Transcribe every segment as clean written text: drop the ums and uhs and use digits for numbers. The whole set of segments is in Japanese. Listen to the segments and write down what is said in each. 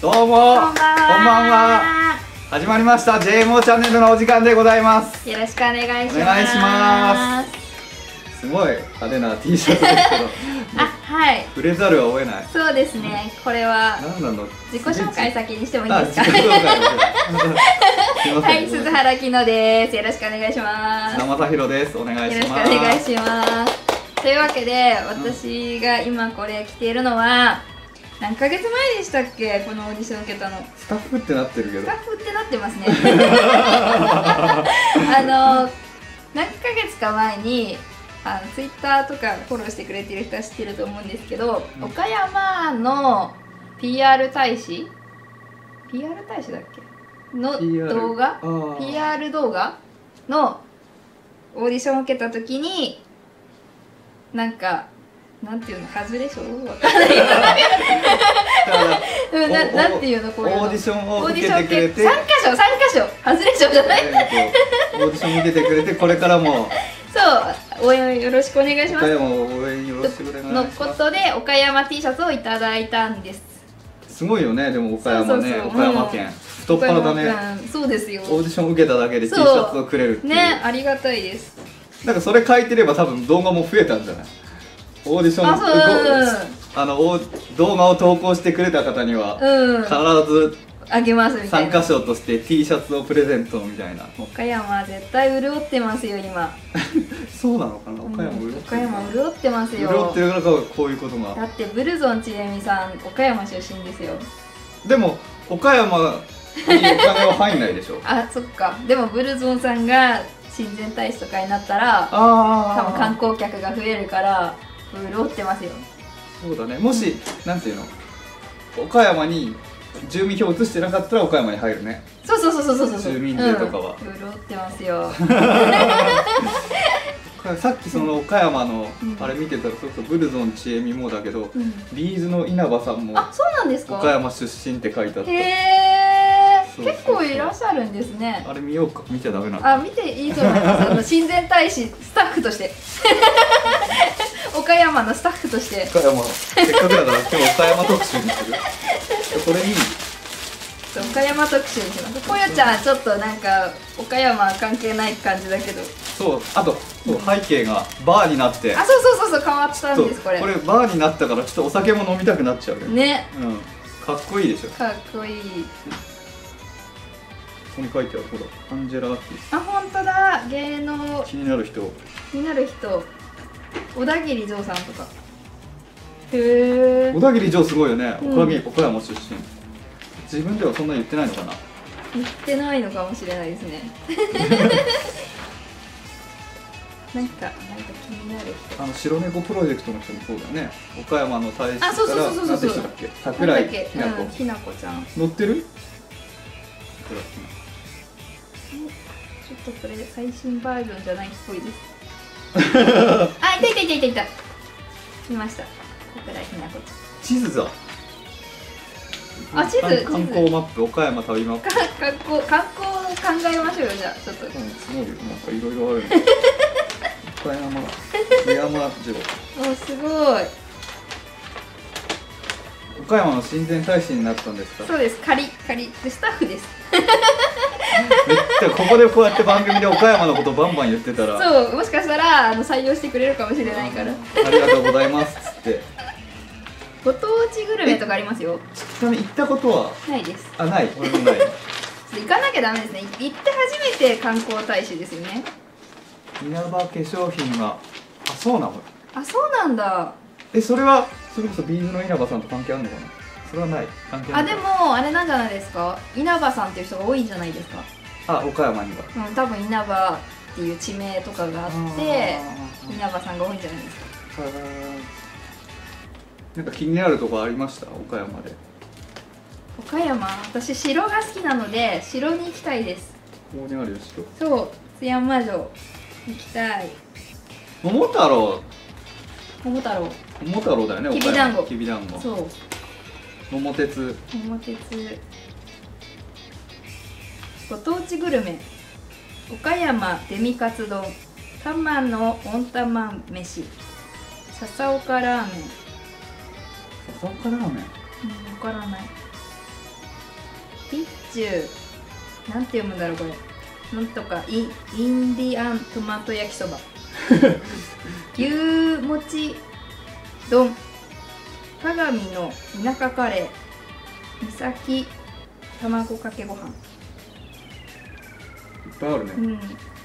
どうも、こんばんは。始まりました JMO チャンネルのお時間でございます。 よろしくお願いします。 お願いします。すごい派手な T シャツですけどあ、はい。 触れざるを得ない。 そうですね。これは何なの？ 自己紹介先にしてもいいですか？ 自己紹介すいません。 はい、鈴原きのです。よろしくお願いします。 砂正弘です。お願いします。 よろしくお願いします。というわけで、私が今これ着ているのは何ヶ月前でしたっけ？このオーディション受けたの。 スタッフってなってるけど。 スタッフってなってますね。何ヶ月か前にツイッターとかフォローしてくれてる人は知ってると思うんですけど、岡山の PR 大使 PR 大使だっけの動画 PR 動画のオーディションを受けた時になんかなんていうの、外れ賞わかんないなんていうの、こういうのオーディションを受けてくれて 3箇所外れ賞じゃない、 オーディション受けてくれて、これからもそう応援よろしくお願いします。 岡山を応援よろしくお願いします。 のことで岡山 T シャツをいただいたんです。 すごいよね、でも岡山ね、岡山県太っ腹だね。 そうですよ。 オーディション受けただけで T シャツをくれるっていうね、ありがたいです。 なんかそれ書いてれば多分動画も増えたんじゃない？オーディション動画を投稿してくれた方には必ずあげますみたいな。 参加賞として T シャツをプレゼントみたいな。 岡山絶対潤ってますよ今。 そうなのかな？岡山潤ってる。 岡山潤ってますよ。 潤ってるからこういうことが。 だってブルゾンちえみさん岡山出身ですよ。 でも岡山にお金は入んないでしょ。 あ、そっか。でもブルゾンさんが親善大使とかになったら多分観光客が増えるから潤ってますよ。 そうだね。もし、なんていうの、岡山に住民票移してなかったら岡山に入るね。 そう住民税とかは潤ってますよ。 さっきその岡山のあれ見てたら、そうそう、ブルゾンちえみもだけど、ビーズの稲葉さんもあ、そうなんですか？ 岡山出身って書いてあった。 へえ、結構いらっしゃるんですね。 あれ見ようか。見ちゃダメなの？ あ、見ていいと思います。親善大使スタッフとして岡山のスタッフとして岡山、せっかくだから今日岡山特集にする。これいい？ 岡山特集にします。ぽよちゃんちょっとなんか岡山関係ない感じだけど、 そう、あとそう背景がバーになって、 あ、そう変わったんです。これバーになったからちょっとお酒も飲みたくなっちゃうよね。 かっこいいでしょ。 かっこいい。 ここに書いてある、ほら、アンジェラ・アキス。 あ、本当だ。芸能気になる人、 小田切丈さんとか。へえ。 小田切丈すごいよね。岡山出身。自分ではそんな言ってないのかな？ 言ってないのかもしれないですね。なんか気になる人。 白猫プロジェクトの人もそうだよね。岡山の大使から、 あ、そう何でしたっけ？桜井日奈子。 ひなこちゃん。 乗ってる？ ちょっとこれ最新バージョンじゃないっぽいです。あ、いた。見ました。桜井ひなこちゃん。 地図だ。 あ、地図。 観光マップ、岡山旅マップ。 観光考えましょうよ、じゃあちょっと。 すごいよ、なんかいろいろあるね。岡山、津山城。 お、すごい。 岡山の親善大使になったんですか？ そうです。仮でスタッフです。 めっちゃここでこうやって番組で岡山のことバンバン言ってたら、 そう、もしかしたら採用してくれるかもしれないから。 ありがとうございますっつって。 ご当地グルメとかありますよ。 ちなみに行ったことはないです。 あ、ない。俺もない。 行かなきゃダメですね。行って初めて観光大使ですよね。 稲葉化粧品が、あ、そうなの？ あ、そうなんだ。 それはそれこそビーズの稲葉さんと関係あるのかな？それはない。関係ない。 あ、でもあれなんじゃないですか。稲葉さんっていう人が多いんじゃないですか。 あ、岡山には。 多分稲葉っていう地名とかがあって稲葉さんが多いんじゃないですか。 なんか気になるところありました？岡山で。 岡山、私城が好きなので城に行きたいです。 ここにあるよ、城。 そう、津山城行きたい。 桃太郎だよね。 きびだんご。 きびだんご。 そう。 桃鉄。 ご当地グルメ。岡山デミカツ丼、玉の温玉飯、笹岡ラーメン。 笹岡ラーメン。 わからない。 備中なんて読むんだろうこれ、なんとかインディアントマト焼きそば牛もち丼、鏡の田舎カレー、三崎卵かけご飯。 いっぱいあるね。 うん、 こ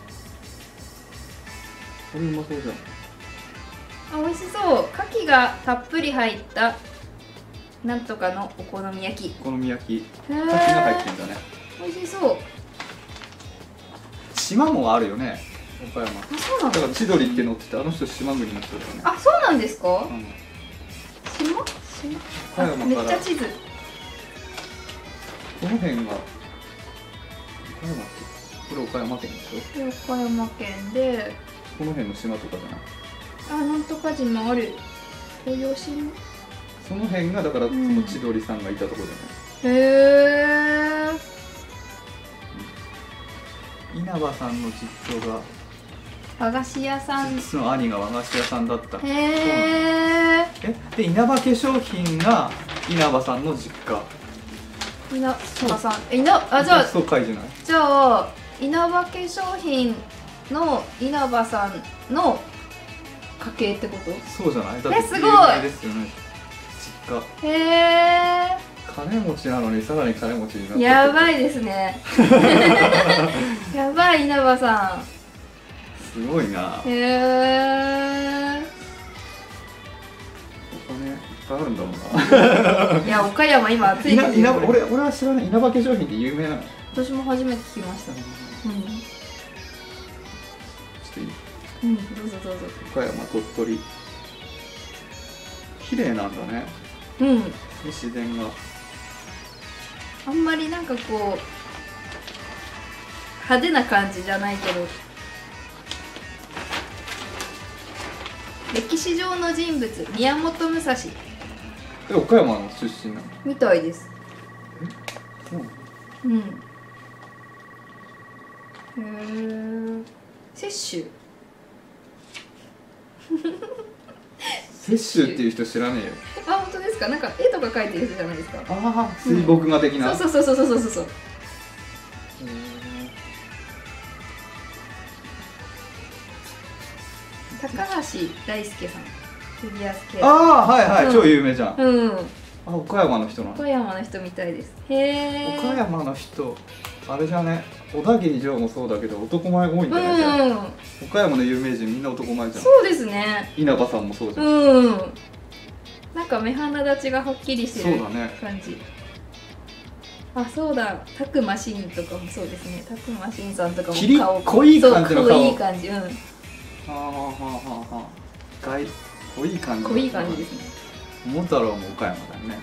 れうまそうじゃん。 あ、美味しそう。牡蠣がたっぷり入ったなんとかのお好み焼き。 お好み焼き、 へ牡蠣がー入ってんだね。 美味しそう。 島もあるよね、岡山。 あ、そうなんだ。 だから千鳥って載ってて、あの人島国の人だよね。 あ、そうなんですか。 うん、 島岡山からあ、めっちゃ地図。 この辺が岡山って、これ岡山県でしょ。 で岡山県で、 この辺の島とかじゃない。 あ、なんとか島ある。豊島。 その辺がだからその千鳥さんがいたところじゃない。 へえ。 稲葉さんの実家が、 和菓子屋さん。 実の兄が和菓子屋さんだった。 へえ。 で稲葉化粧品が稲葉さんの実家。 稲葉さん。あ、じゃあ、 そう書いてない。 じゃあ、稲葉化粧品の稲葉さんの家系ってこと？ そうじゃない。だってすごい有名ですよね、実家。 へえ。 金持ちなのにさらに金持ちになって。 やばいですね。やばい稲葉さすごいな。 ん。へえ。 お金いっぱいあるんだもんな。 いや、岡山今暑いですよ。 俺は知らない。稲葉化粧品って有名なの。 私も初めて聞きました。 ちょうん。 っといい。 うん、どうぞどうぞ。 岡山、鳥取。綺麗なんだね、 うん。 自然が。 あんまりなんかこう派手な感じじゃないけど、歴史上の人物宮本武蔵岡山の出身なの。 みたいです。 そう。 うん。へえ。摂取。 雪舟っていう人知らねえよ。 あ、本当ですか。なんか絵とか描いてる人じゃないですか。 ああ、水墨画的な。 そうそうそうそうそうそう。高橋大輔さん、フィギュアスケート。 ああ、はいはい、 うん超有名じゃん。 うん。 あ、岡山の人なの。 岡山の人みたいです。へえ。 岡山の人、あれじゃね、小田切城もそうだけど男前多いんだね、 うん。 岡山の有名人みんな男前じゃん。 そうですね。 稲葉さんもそうじゃん。 うん。なんか目鼻立ちがはっきりしてるそうだね感じ。あ、そうだ。たくましんとかもそうですね。たくましんさんとかもきり顔濃い感じの顔。 そう濃い感じ。うん。 はあはあはあはあ。濃い感じ。 濃い感じですね。 桃太郎も岡山だよね。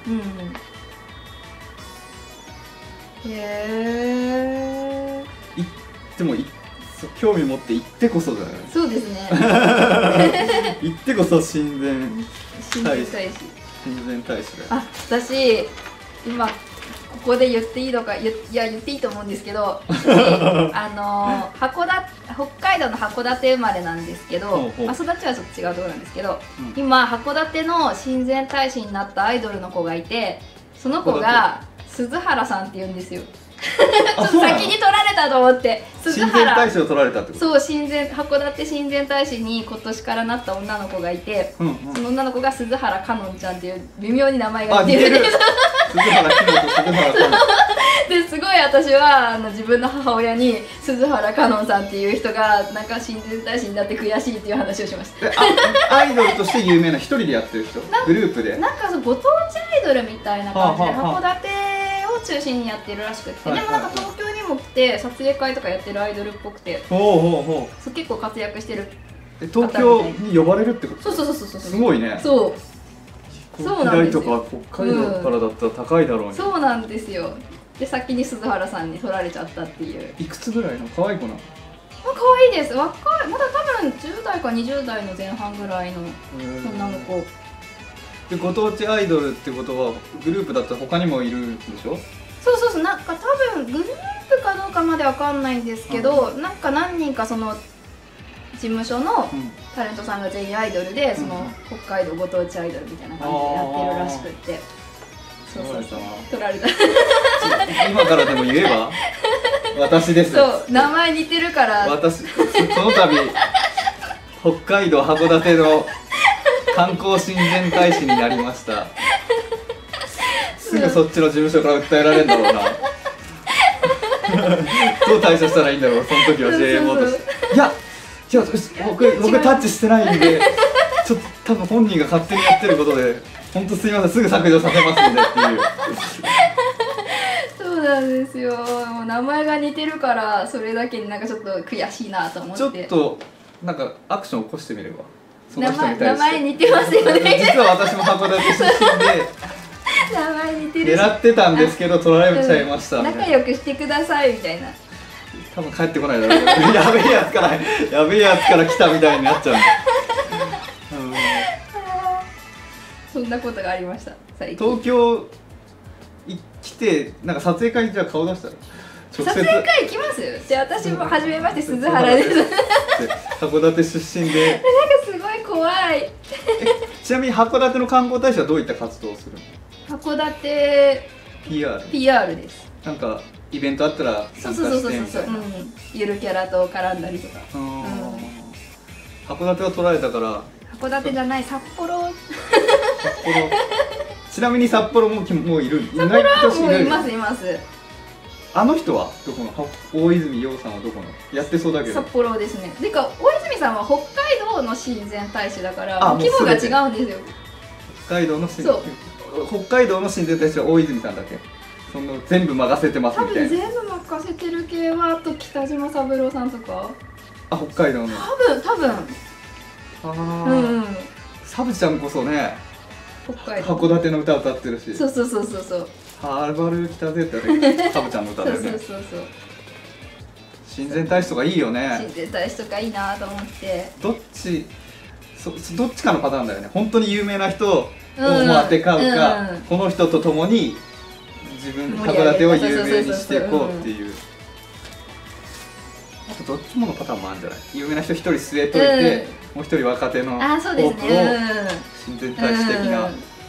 うん。へえ。 でも興味持って行ってこそじゃない。 そうですね。 行ってこそ親善親善大使。 親善大使だよ。 あ、私今ここで言っていいのか、いや言っていいと思うんですけど、私北海道の函館生まれなんですけど、 ほうほう育ちはちょっと違うところなんですけど、 うん今函館の親善大使になったアイドルの子がいて、その子が鈴原さんって言うんですよ。ちょっと先に取られたと思って。鈴親善大原。 使を取られたってこと。 そう、函館親善大使に今年からなった女の子がいて、 うんうん。 その女の子が鈴原かのんちゃんっていう微妙に名前があ、似てる。 似てるんです。 鈴原ひろと鈴原かですごい私は自分の母親に鈴原かのんさんっていう人がなんか親善大使になって悔しいっていう話をしました。 アイドルとして有名な一人でやってる人、グループで。 なんかご当地アイドルみたいな感じではあはあは函館を中心にやってるらしくて、 はいでもなんか東京にも来て撮影会とかやってるアイドルっぽくて、 ほうほうほそう結構活躍してる。 う。東京に呼ばれるってこと。 そうそうそうそうそう。 すごいね。 そうそうなんですよ飛行機代とか北海道からだったら高いだろうに。 そうなんですよ。で先に鈴原さんに取られちゃったっていう。 いくつぐらいの可愛い子なの。 可愛いです。若い、まだ多分10代か20代の前半ぐらいの女の子。 でご当地アイドルってことはグループだったら他にもいるんでしょ。 そうそうそう、なんか多分グループかどうかまでわかんないんですけど、なんか何人かその事務所のタレントさんが全員アイドルで、その北海道ご当地アイドルみたいな感じでやってるらしくって。そうそうそう、取られた。 今からでも言えば私です。 そう名前似てるから私その度北海道函館の観光親善大使になりました。すぐそっちの事務所から訴えられるんだろうな。どう対処したらいいんだろう、その時は JMO として。いや僕タッチしてないんで、ちょっと多分本人が勝手にやってることで、本当すいません、すぐ削除させますのでっていう。 そうなんですよ。もう名前が似てるからそれだけになんかちょっと悔しいなと思って。 ちょっとなんかアクション起こしてみれば。その名人に対して前似てますよね。 実は私も函館出身で名前似てるし狙ってたんですけど取られちゃいましたみたいな。 仲良くしてくださいみたいな。 多分帰ってこないだろう。やべえやつから来たみたいになっちゃうんだ。 そんなことがありました最近。 東京来てなんか撮影会にじゃあ顔出したら撮影会行きます？じゃあ私も初めまして鈴原です。なんか函館出身で。 すごい怖い。 ちなみに函館の観光大使はどういった活動をするの？ 函館 PR です。 なんかイベントあったら参加してみたいな。 ゆるキャラと絡んだりとか。 函館は取られたから。 函館じゃない札幌。 ちなみに札幌もいる。 札幌はもういます。 あの人はどこの？大泉洋さんはどこの？やってそうだけど。 札幌ですね。てか大泉さんは北海道の親善大使だから規模が違うんですよ。 北海道の親善大使は大泉さんだけ。その全部任せてますみたいな。 多分全部任せてる系はあと北島三郎さんとか。 あ、北海道の。 多分。 サブちゃんこそね。 北海道。 函館の歌歌ってるし。 そう。 はるばる来たぜってサブちゃんの歌だよね。 そう。 親善大使とかいいよね。 親善大使とかいいなと思って。 どっちかのパターンだよね。本当に有名な人を当て買うか、この人と共に函館を有名にしていこうっていう。あとどっちものパターンもあるんじゃない？有名な人一人据えといて、もう一人若手のホープを親善大使的な。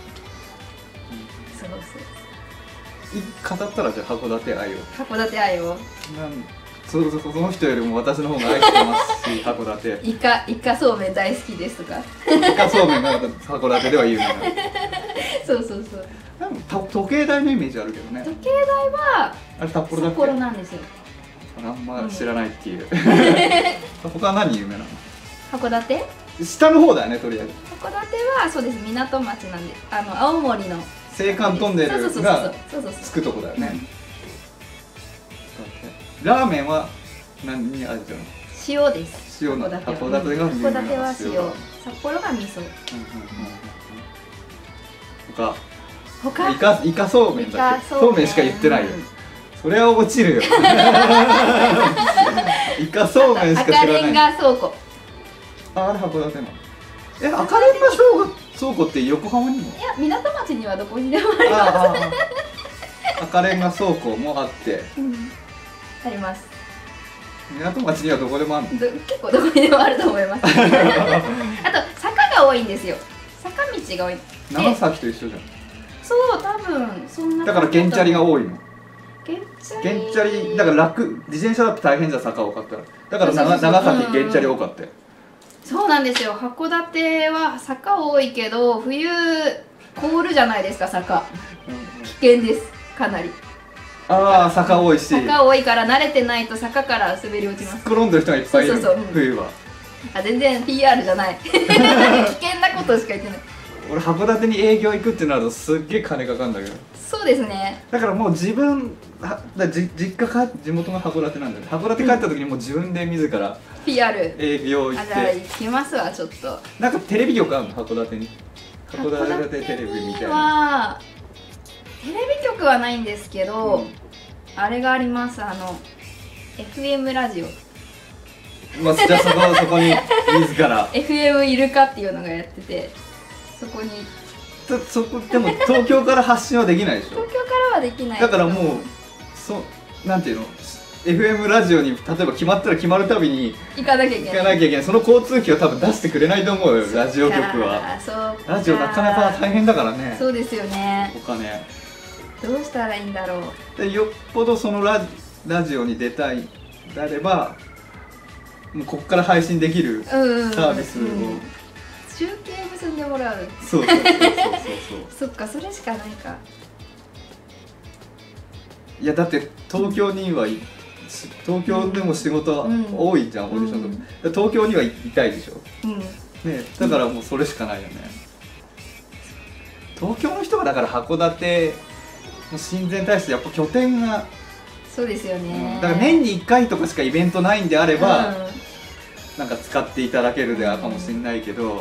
語ったらじゃあ函館愛を。その人よりも私の方が愛してますし、函館。 イカそうめん大好きですとか。 イカそうめんが函館では有名な。 そう。 時計台のイメージあるけどね。 時計台はあれ札幌だっけ？ 札幌なんですよ。 あんま知らないっていう。他は何有名なの？ 函館？ 下の方だよね、とりあえず。 函館はそうです、港町なんで、青森の青函トンネルがつくとこだよね。ラーメンは何に味なの？ 塩です。 函館は塩。札幌が味噌。 他イカそうめんだっけ？そうめんしか言ってないよ。それは落ちるよ。イカそうめんしか知らない。 赤レンガ倉庫。 あれ函館なの？赤レンガ倉庫って横浜にも？ いや、港町にはどこにでもあります。 赤レンガ倉庫もあって、 あります。 港町にはどこでもあるの？ 結構どこにでもあると思います。あと坂が多いんですよ。坂道が多い。 長崎と一緒じゃん。 そう、多分そんな。 だから原チャリが多いの。 原チャリだから自転車だって大変じゃん、坂多かったら。だから長崎原チャリ多かったよ。そうなんですよ。函館は坂多いけど冬凍るじゃないですか、坂。危険です、かなり。 ああ、坂多いし。 坂多いから慣れてないと坂から滑り落ちます。 転んでる人がいっぱいいる。冬は。 全然 PR じゃない。危険なことしか言ってない。 俺函館に営業行くってなるとすっげえ金かかるんだけど。 そうですね。 だからもう地元が函館なんだよね。函館帰った時にもう自分で自ら PR 営業行って。 じゃあ行きますわ、ちょっと。 なんかテレビ局あるの？函館に。函館テレビみたいな。 テレビ局はないんですけど、あれがあります。FM ラジオ。 じゃあそこに自ら FM イルカっていうのがやってて、そこにでも東京から発信はできないでしょ。 東京からはできない。 だからもうなんていうの、 FM ラジオに例えば決まったら決まるたびに行かなきゃいけない。 その交通費を多分出してくれないと思うよ、ラジオ局は。ラジオなかなか大変だからね。 そうですよね。 お金どうしたらいいんだろう。 でよっぽどそのラジオに出たいであればもうここから配信できるサービスを、 中継結んでもらう。 そうそうそうそうそうそっか、それしかないか。 いやだって東京に東京でも仕事多いじゃん、オーディションとか、東京にはいたいでしょ、ね、だからもうそれしかないよね、東京の人がだから函館の親善大使やっぱ拠点がそうですよね、 だから年に1回とかしかイベントないんであれば、なんか使っていただけるではかもしれないけど、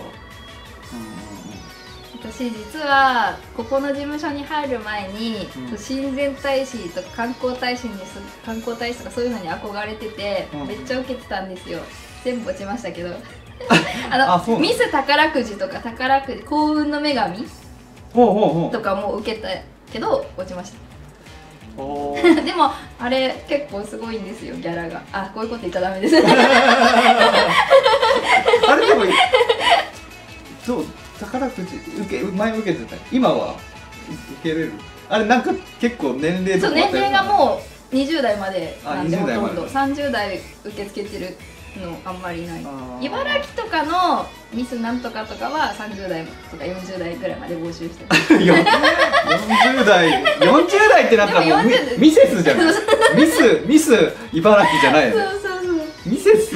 私実はここの事務所に入る前に、親善大使とか観光大使とかそういうのに憧れてて、めっちゃ受けてたんですよ。全部落ちましたけどミス宝くじとか幸運の女神とかも受けたけど落ちましたでもあれ結構すごいんですよ、ギャラが。あ、こういうこと言っちゃダメですあれでもどう宝くじ前受けてた、今は受けれる？あれなんか結構年齢とかそう、年齢がもう20代までなんで、ほとんど 30代受け付けてるのあんまりない。茨城とかのミスなんとかとかは30代とか40代ぐらいまで募集してます 40代ってなんかもうミセスじゃないミス茨城じゃないよね。 そうそうそう、 ミセス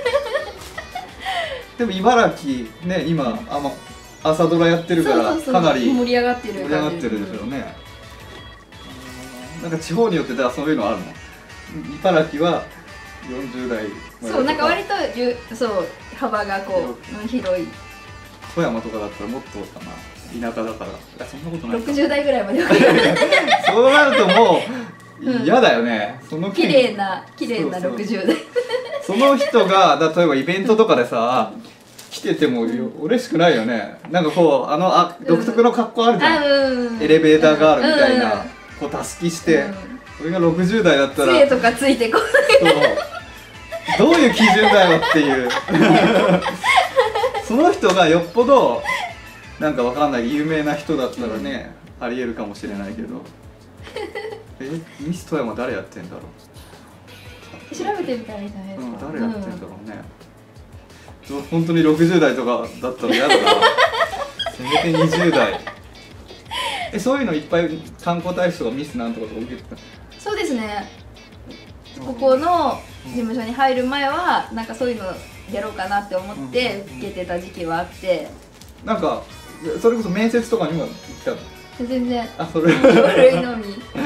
でも茨城ね、今朝ドラやってるからかなり盛り上がってるでしょうね。なんか地方によってそういうのあるの？茨城は40代まで。 そう、なんか割とそう幅がこう広い。 富山とかだったらもっとかな、田舎だから。いやそんなことないか。 60代ぐらいまでそうなるともう嫌だよね。その綺麗な60代。 その人が例えばイベントとかでさ来てても嬉しくないよね。なんかこう独特の格好あるじゃん。エレベーターガールみたいなこうたすきして、それが60代だったら杖とかついてこない。どういう基準だよっていうその人がよっぽどなんかわかんない有名な人だったらね、ありえるかもしれないけどミス富山誰やってんだろう。調べてみたらいいじゃないですか。 誰やってんだろうね。本当に60代とかだったら嫌だなせめて20代そういうのいっぱい観光大使とかミスなんとかとか受けてた。 そうですね、ここの事務所に入る前はなんかそういうのやろうかなって思って受けてた時期はあって、 なんかそれこそ面接とかにも行ったの？ 全然それ書類のみ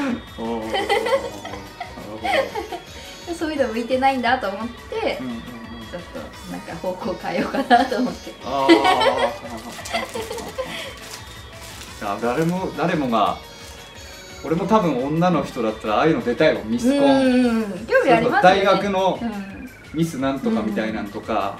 そういうの向いてないんだと思って、ちょっとなんか方向変えようかなと思って誰もが、俺も多分女の人だったらああいうの出たいよ。ミスコン興味ありますね。 大学のミスなんとかみたいなんとか、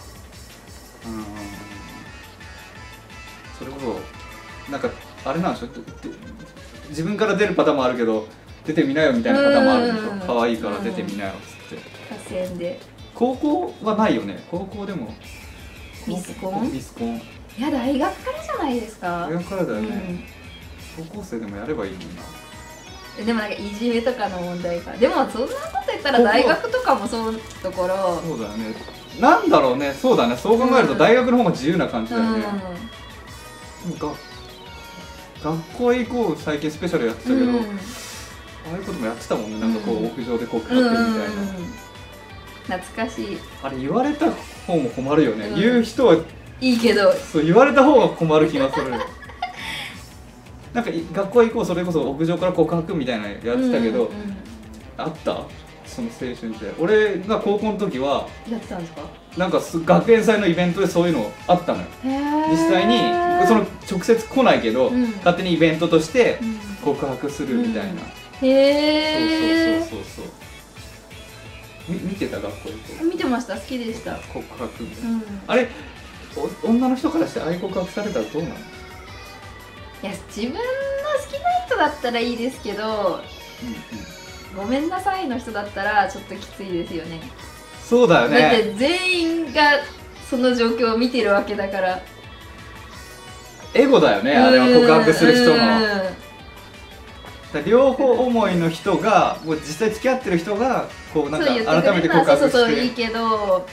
それこそなんかあれなんでしょ、自分から出るパターンもあるけど出てみなよみたいなパターンもあるんでしょ。可愛いから出てみなよっつって。 合戦で高校はないよね。高校でもミスコン？いや、大学からじゃないですか。 大学からだよね、高校生でもやればいいのにな。 でもなんかいじめとかの問題か。でもそんなこと言ったら大学とかもそういうところ。 そうだよね。なんだろうね。そうだね。そう考えると大学の方が自由な感じだよね。学校へ行こう最近スペシャルやってたけど、ああいうこともやってたもんね。なんかこう屋上で告白みたいな。 懐かしい。 あれ言われた方も困るよね。言う人はいいけど、 そう言われた方が困る気がする。なんか学校行こう、それこそ屋上から告白みたいなのやってたけど、あったその青春って。俺が高校の時はやってたんですか？ なんか学園祭のイベントでそういうのあったのよ。実際にその直接来ないけど、勝手にイベントとして告白するみたいな。 へえ。 そう見てた？学校行って見てました。好きでした。 告白みたいな、あれ女の人からしてああいう告白されたらどうなの？ いや、自分の好きな人だったらいいですけど、ごめんなさいの人だったらちょっときついですよね。 そうだよね。 だって全員がその状況を見てるわけだから。 エゴだよね、あれは告白する人の。 両方思いの人がもう実際付き合ってる人がこうなんかそう言ってくれ改めて告白して、 そうそうそういいけど、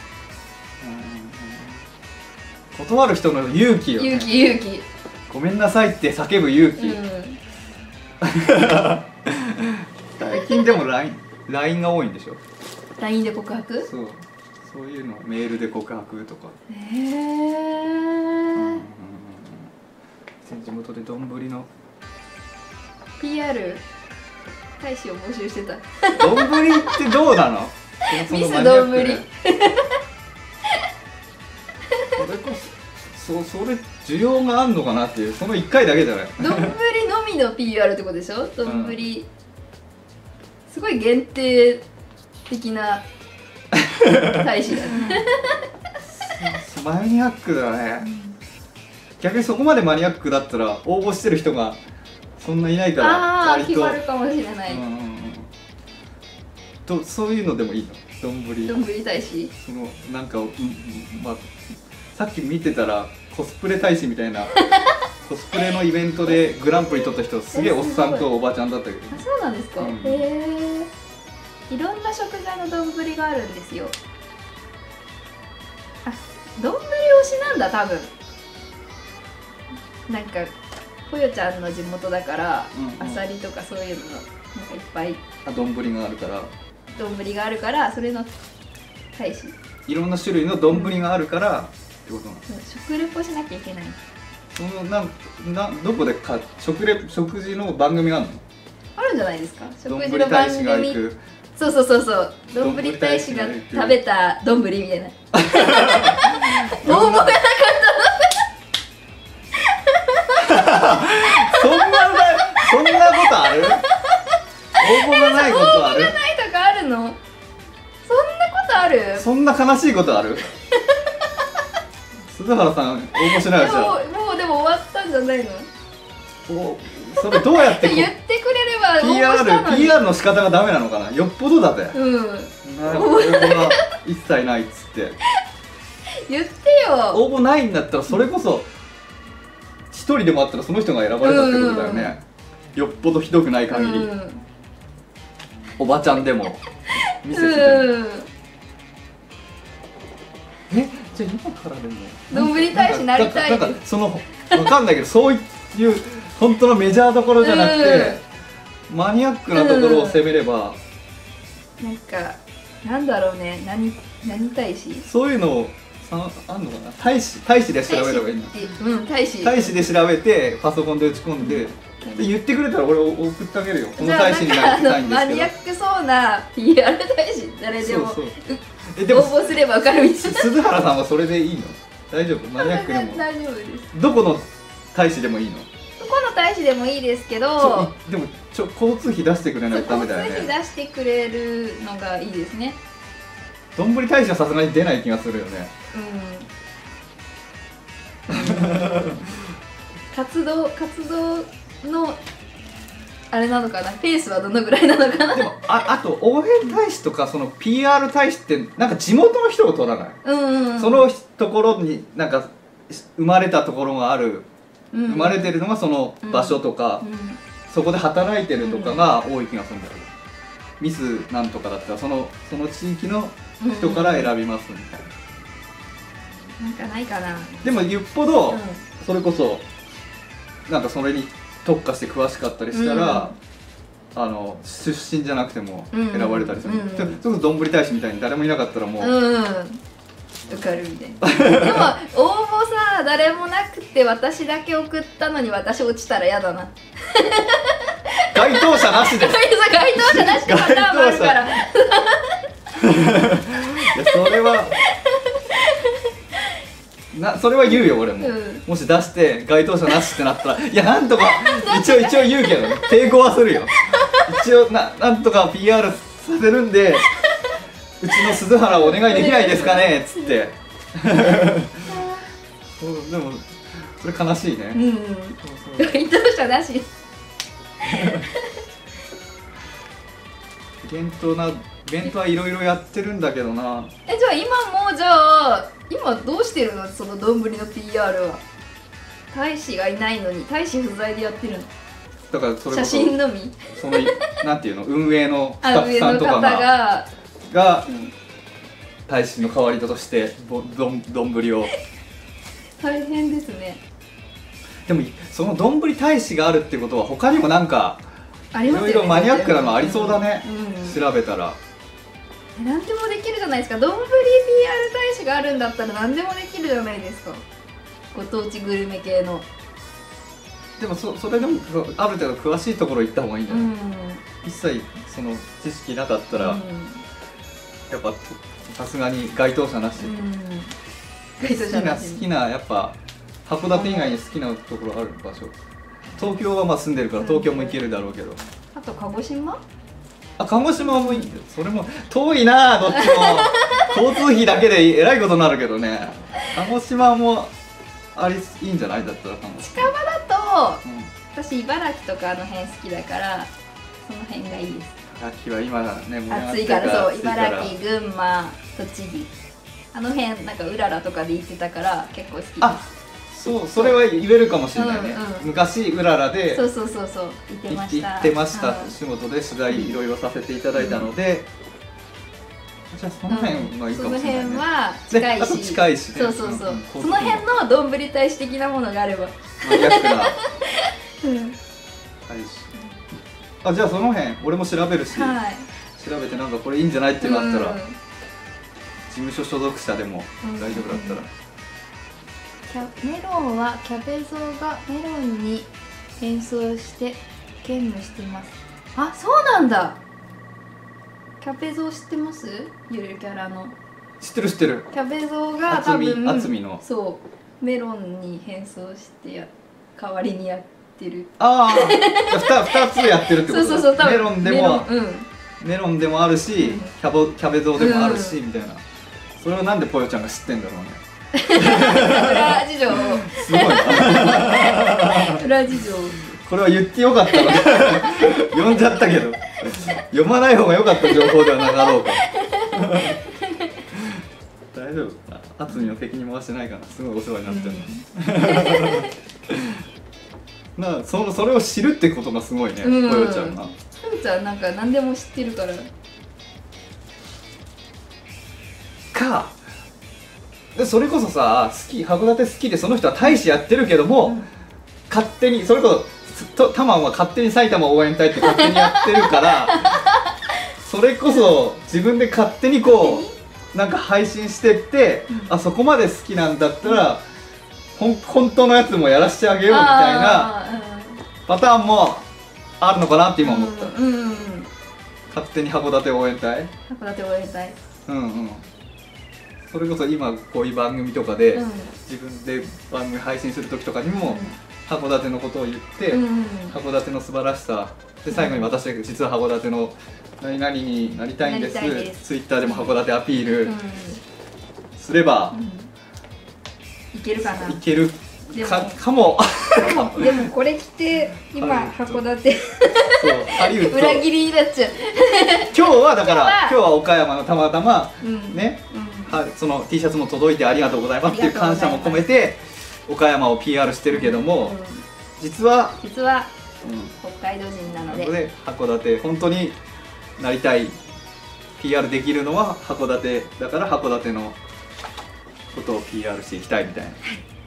断る人の勇気よね。 勇気ごめんなさいって叫ぶ勇気、最近でも LINE が多いんでしょ。 LINE で告白？ そういうのメールで告白とか。 へえ。 地元で丼の PR 大使を募集してた。 丼ってどうなの？ ミス丼。 それこそそれ需要があんのかなっていう、その1回だけじゃない？ 丼のみの PR ってことでしょ？丼、すごい限定的な大使だね。 マニアックだね。逆にそこまでマニアックだったら応募してる人がそんないないから割と決まるかもしれない。 とそういうのでもいいの？ 丼大使？ そのなんか、まあ、さっき見てたらコスプレ大使みたいなコスプレのイベントでグランプリ取った人すげえおっさんとおばちゃんだったけど。 あ、そうなんですか。へえ。いろんな食材の丼があるんですよ。あ、丼推しなんだ多分。なんかぽよちゃんの地元だから、あさりとかそういうのなんかいっぱい丼があるから丼があるからそれの大使。 いろんな種類の丼があるからってことなの？ 食レポしなきゃいけない。 そのどこで食事の番組があるの？ あるんじゃないですか。食丼事の番大使が行組。 く。 そう丼大使が食べた丼みたいな。応募がなかった。 そんなことある？応募がないことある？ 応募がないとかあるの？そんなことある？ そんな悲しいことある？鈴原さん応募しないでしょ。 もうでも終わったんじゃないの？ それどうやって言ってくれれば応募したのに。 PR の仕方がダメなのかな。よっぽどだぜ。応募が一切ないっつって言ってよ。 応募ないんだったらそれこそ一人でもあったらその人が選ばれたってことだよね。よっぽどひどくない限り、おばちゃんでも見せてじゃあ今からでも丼大使なりたい。 なんかその分かんないけどそういう本当のメジャーどころじゃなくて、マニアックなところを攻めれば、 なんかなんだろうね。何大使？ そういうのあんのかな。大使で調べればいいの？大使で調べてパソコンで打ち込んで、言ってくれたら俺送ってあげるよ。この大使になりたいんですけど。 マニアックそうな PR 大使誰でも応募すれば分かるみたいな。 鈴原さんはそれでいいの？大丈夫？マニアックでも大丈夫です。 どこの大使でもいいの？ どこの大使でもいいですけど、 でも交通費出してくれないとダメだよね。 交通費出してくれるのがいいですね。 丼大使はさすがに出ない気がするよね。 活動のあれなのかな。ペースはどのぐらいなのかな。 でもあと応援大使とかその PR 大使ってなんか地元の人を取らない？そのところになんか生まれたところがある、生まれてるのがその場所とか、そこで働いてるとかが多い気がするんだけど、ミスなんとかだったらその地域の人から選びますみたいな。 なんかないかな。 でもよっぽどそれこそなんかそれに特化して詳しかったりしたら、出身じゃなくても選ばれたりする。それこそ丼大使みたいに誰もいなかったらもう受かるみたいな。でも応募さ誰もなくて私だけ送ったのに私落ちたら嫌だな。 該当者なしで該当者なしってパターンもあるから。いやそれは言うよ俺も、もし出して該当者なしってなったらいやなんとか一応言うけどね、抵抗はするよ。一応なんとか PR させるんでうちの鈴原お願いできないですかねっつってでもそれ悲しいね。 該当者なし。 イベントはいろいろやってるんだけどな。 じゃあ今どうしてるの？その丼の PR は大使がいないのに大使不在でやってるの？ だからそれこそ写真のみそのなんていうの運営のスタッフ上の方さんとかがうん大使の代わりとして丼を大変ですね。 でもその丼大使があるってことは他にもなんかいありますよね。 ろいろマニアックなのありそうだね、 うん調べたら。 何でもできるじゃないですか。丼 PR 大使があるんだったら何でもできるじゃないですか。ご当地グルメ系の。 でもそれでもある程度詳しいところ行った方がいいんじゃない、一切その知識なかったら、やっぱさすがに該当者なし、好きなやっぱ函館以外に好きなところある場所。東京はまあ住んでるから東京も行けるだろうけど、 あと鹿児島？ 鹿児島もいいけど、それも遠いなどっちも交通費だけでえらいことになるけどね。鹿児島もいいんじゃないだったら。 近場だと、私茨城とかあの辺好きだからその辺がいいです。 茨城は今ね暑いからそう、茨城、群馬、栃木あの辺なんかうららとかで行ってたから結構好きです。 あ、それは言えるかもしれないね、昔うららでそう行ってました。 行ってました、仕事で取材いろいろさせていただいたので、じゃあその辺はいいかもしれないね。 その辺は近いし、 あと近いしね。 そうその辺の丼大使的なものがあればマニアックな大使。じゃあその辺俺も調べるし、調べてなんかこれいいんじゃないっていうのあったら、事務所所属者でも大丈夫だったら。 メロンはキャベゾウがメロンに変装して兼務してます。あ、そうなんだ。キャベゾウ知ってます？ゆるキャラの。 知ってる。キャベゾウが多分厚みのそうメロンに変装して代わりにやってる。 ああ、2つやってるってことだ。 そうメロンでもメロンでもあるし、キャベゾウでもあるしみたいな。それをなんでぽよちゃんが知ってんだろうね。 裏事情。 すごいな。 裏事情。 これは言ってよかったの読んじゃったけど、読まない方が良かった情報ではなかろうか。大丈夫？渥美の敵に回してないかな。すごいお世話になってる。それを知るってことがすごいね、ぽよちゃんが。 ぽよちゃんなんか何でも知ってるから。 でそれこそさ、函館好きでその人は大使やってるけども、勝手にそれこそタマンは勝手に埼玉応援隊って勝手にやってるからそれこそ自分で勝手にこうなんか配信してって、あそこまで好きなんだったら、本当のやつもやらせてあげようみたいなパターンもあるのかなって今思った。勝手に函館応援隊。それこそ今こういう番組とかで、自分で番組配信する時とかにも、函館のことを言って、函館の素晴らしさで、最後に私実は函館の何々になりたいんです、ツイッターでも函館アピールすれば、 いけるかな。 いけるかも。 でもこれ着て今函館ハリウッド裏切りになっちゃう。 今日は岡山のたまたまね、その T シャツも届いてありがとうございますっていう感謝も込めて岡山を PR してるけども、実は北海道人なので函館本当になりたい、 PR できるのは函館だから函館のことを PR していきたいみたいな。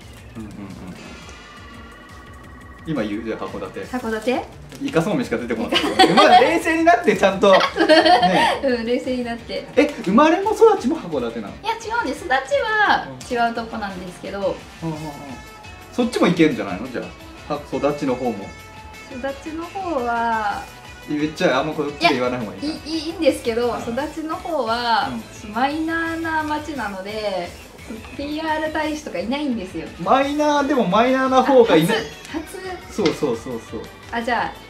今言うじゃん、函館イカそうめんしか出てこない。まだ冷静になってちゃんとね、 冷静になって。 生まれも育ちも函館なの？ いや違うんです。育ちは違うとこなんですけど、 そっちもいけるんじゃないの？じゃあ育ちの方も。 育ちの方は言っちゃう、あんまこっちで言わない方がいい。 いいんですけど、育ちの方はマイナーな町なので PR 大使とかいないんですよ。 マイナーでもマイナーな方がいない。そうあ、じゃあ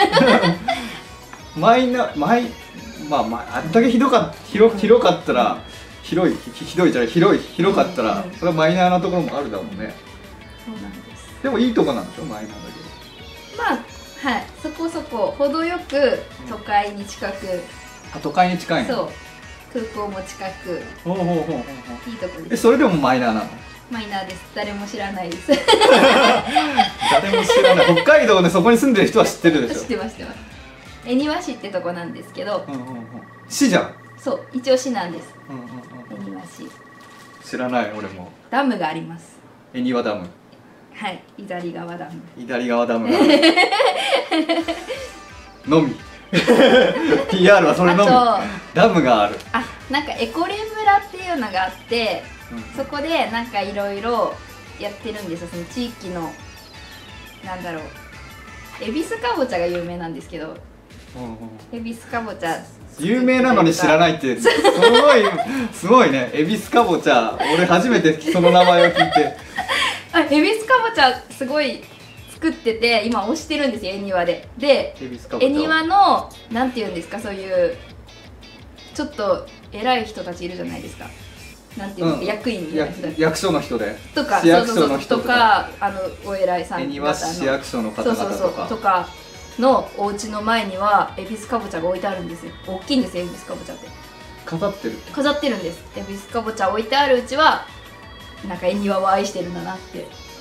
まああんだけ広かったら広かったらそれはマイナーなところもあるだろうね。 そうなんです。 でもいいとこなんでしょ、マイナーだけど。まあはい、そこそこ程よく都会に近く。 都会に近いの？ そう、空港も近く。いいとこです。 それでもマイナーなの？ マイナーです。誰も知らないです。 誰も知らない。北海道でそこに住んでる人は知ってるでしょ。 知ってます知ってます。恵庭市ってとこなんですけど、 市じゃん。 そう一応市なんです。恵庭市。 知らない俺も。 ダムがあります。 恵庭ダム。 はい、井狩川ダム。 井狩川ダムがあるのみ。PR はそれのみ。ダムがある。 あ、なんかエコレ村っていうのがあって、そこでなんかいろいろやってるんですよ。その地域のなんだろう、恵比寿かぼちゃが有名なんですけど、恵比寿かぼちゃ有名なのに知らないってすごいね。恵比寿かぼちゃ、俺初めてその名前を聞いて。 あ、恵比寿かぼちゃすごい作ってて今推してるんですよ、恵庭で。で、恵庭のなんていうんですか、そういうちょっと偉い人たちいるじゃないですか。なんていうの、役員みたいな人たち、 役所の人でとか、 市役所の人とか、 お偉いさん、 恵庭市役所の方々とかのお家の前には恵比寿かぼちゃが置いてあるんですよ。大きいんですよ、恵比寿かぼちゃって。飾ってるんです。恵比寿かぼちゃ置いてあるうちはなんか恵庭を愛してるんだなっていう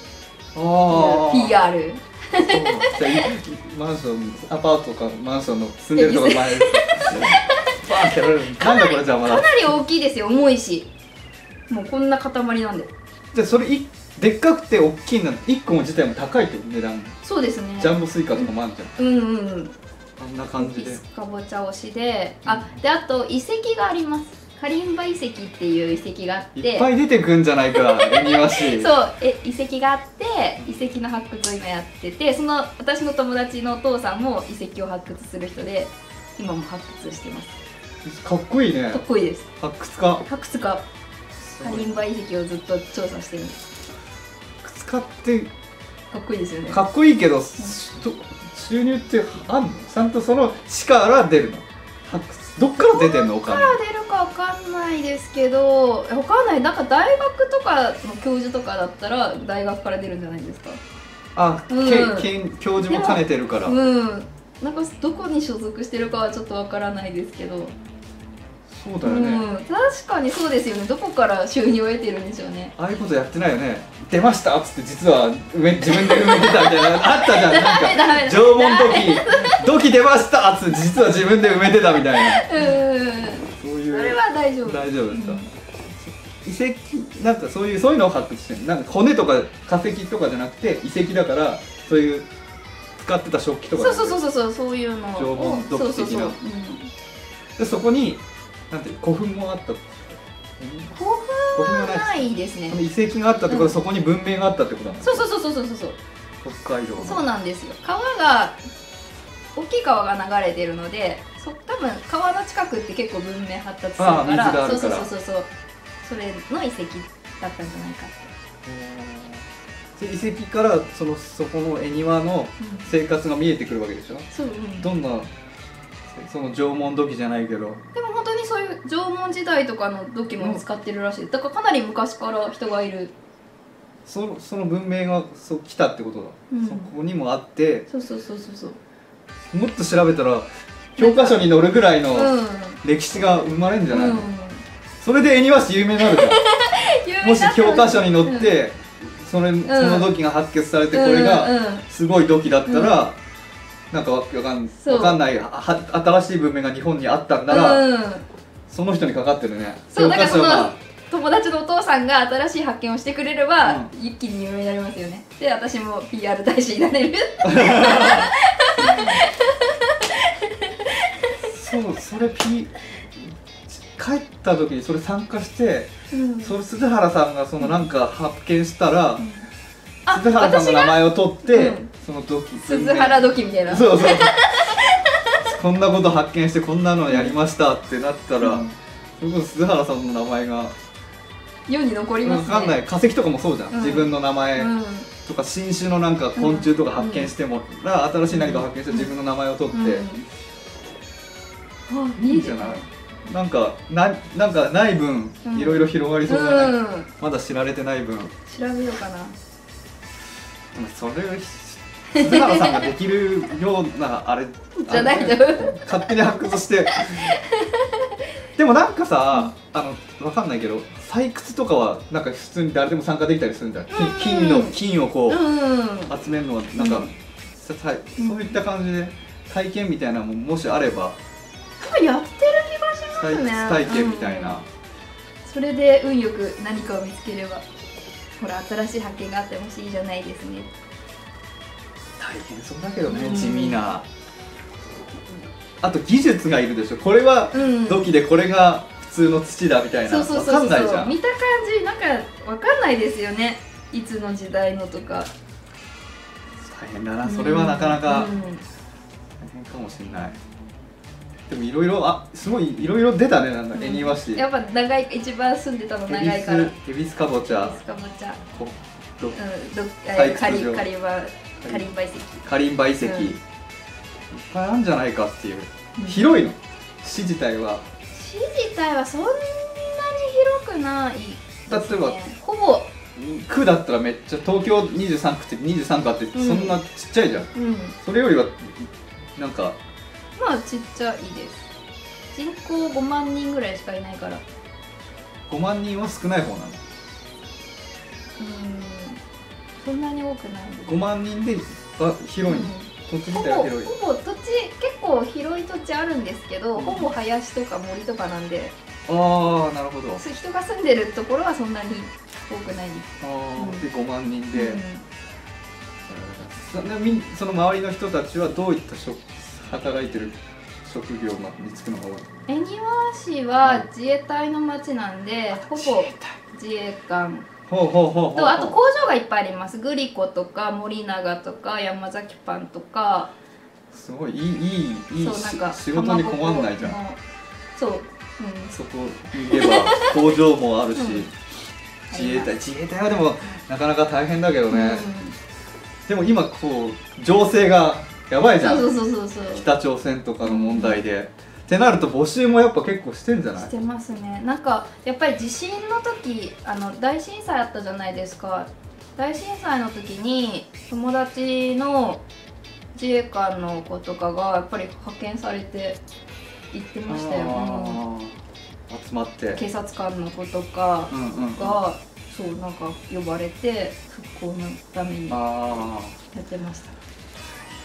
PR。 マンション、アパートかマンションの住んでるところ前でバーンってやられる。なんだこれ邪魔だ。 かなり大きいですよ、重いし、もうこんな塊なんで。 じゃあそれでっかくて大きいの1個自体も高いって値段。 そうですね。 ジャンボスイカとかもあるじゃん。あんな感じで。 恵比寿かぼちゃ推しで、あと遺跡があります。カリンバ遺跡っていう遺跡があって、 いっぱい出てくんじゃないか、恵庭市。 そう、遺跡があって、遺跡の発掘を今やってて、その私の友達のお父さんも遺跡を発掘する人で今も発掘してます。 かっこいいね。 かっこいいです。 発掘家。 カリンバ遺跡をずっと調査してるんです。 発掘家ってかっこいいですよね。 かっこいいけど、収入ってあんの？ちゃんとその市から出るの？どっから出てんの？お金。 どっから出るかわかんないですけど、わかんない。なんか大学とかの教授とかだったら大学から出るんじゃないですか。 あ、教授も兼ねてるから。 なんかどこに所属してるかはちょっとわからないですけど。 そうだよね。 確かにそうですよね。どこから収入を得てるんでしょうね。 ああいうことやってないよね。出ましたっつって実は自分で埋めてたみたいなあったじゃん。なんか縄文土器出ましたっつって実は自分で埋めてたみたいな。そういう。 それは大丈夫。 大丈夫ですか。遺跡なんかそういうのを発掘してる。なんか骨とか化石とかじゃなくて遺跡だからそういう使ってた食器とか。 そういうのを。 縄文土器的な。でそこになんて古墳もあった。 古墳はないですね。 遺跡があったってことはそこに文明があったってことなんですか。 そう。 北海道の。 そうなんですよ。大きい川が流れてるので、多分川の近くって結構文明発達するから、そうそれの遺跡だったんじゃないかって。 遺跡からそこの恵庭の生活が見えてくるわけでしょ。どんなその縄文土器じゃないけど。 でも本当にそういう縄文時代とかの土器も見つかってるらしい。だからかなり昔から人がいる。 その文明が来たってことだ。そこにもあって。 そう。 もっと調べたら教科書に載るぐらいの歴史が生まれるんじゃないの。それで恵庭市有名になるじゃん。もし教科書に載ってその土器が発掘されてこれがすごい土器だったら。なんかわかんない新しい文明が日本にあったんなら、その人にかかってるね。 そうだからその友達のお父さんが新しい発見をしてくれれば、一気に有名になりますよね。で私も PR 大使になれる。 それ帰った時にそれ参加して、それ鈴原さんがなんか発見したら。鈴原さんの名前を取って、その土器鈴原土器みたいな。 そうこんなこと発見してこんなのやりましたってなったら、それこそ鈴原さんの名前が世に残りますね。 分かんない。化石とかもそうじゃん。自分の名前とか新種のなんか昆虫とか発見しても新しい何か発見して自分の名前を取っていいじゃない。なんかない分いろいろ広がりそうだね。まだ知られてない分調べようかな。 それ鈴原さんができるようなあれじゃないと勝手に発掘して。でもなんかさ、 わかんないけど採掘とかはなんか普通に誰でも参加できたりするんだよ。金をこう集めるのはなんか、そういった感じで体験みたいなのももしあれば、 多分やってる気がしますね。 採掘体験みたいな、 それで運よく何かを見つければ、ほら新しい発見があってほしいじゃないですね。 大変そうだけどね、地味な。あと技術がいるでしょ。これは土器でこれが普通の土だみたいな、分かんないじゃん。 見た感じなんか分かんないですよね、いつの時代のとか。 大変だな、それはなかなか大変かもしれない。でもいろいろ、すごいいろいろ出たね、なんだ、恵庭市。 やっぱ長い、一番住んでたの長いから。 恵比寿かぼちゃ、 カリンバ遺跡、いっぱいあるんじゃないかっていう。広いの、市自体は。 市自体はそんなに広くない。 例えばほぼ区だったらめっちゃ、東京23区って23区あってそんなちっちゃいじゃん。それよりはなんかまあちっちゃいです。人口5万人ぐらいしかいないから。 5万人は少ない方なの。 そんなに多くない。 5万人で広いの、土地自体は広い。 ほぼ土地、結構広い土地あるんですけど、ほぼ林とか森とかなんで。 ああ、なるほど。 人が住んでるところはそんなに多くないです。 で5万人で、その周りの人たちはどういった働いてる職業に就くのが多い？ 恵庭市は自衛隊の町なんで、ほぼ自衛官と、あと工場がいっぱいあります。グリコとか森永とか山崎パンとか。 すごいいい仕事に困んないじゃん。 そう、 そこに行けば工場もあるし、自衛隊はでもなかなか大変だけどね。でも今こう情勢がやばいじゃん。北朝鮮とかの問題で。ってなると募集もやっぱ結構してんじゃない？ してますね。なんかやっぱり地震の時、大震災あったじゃないですか。大震災の時に友達の自衛官の子とかがやっぱり派遣されて行ってましたよ。 集まって警察官の子とかがそうなんか呼ばれて復興のためにやってました。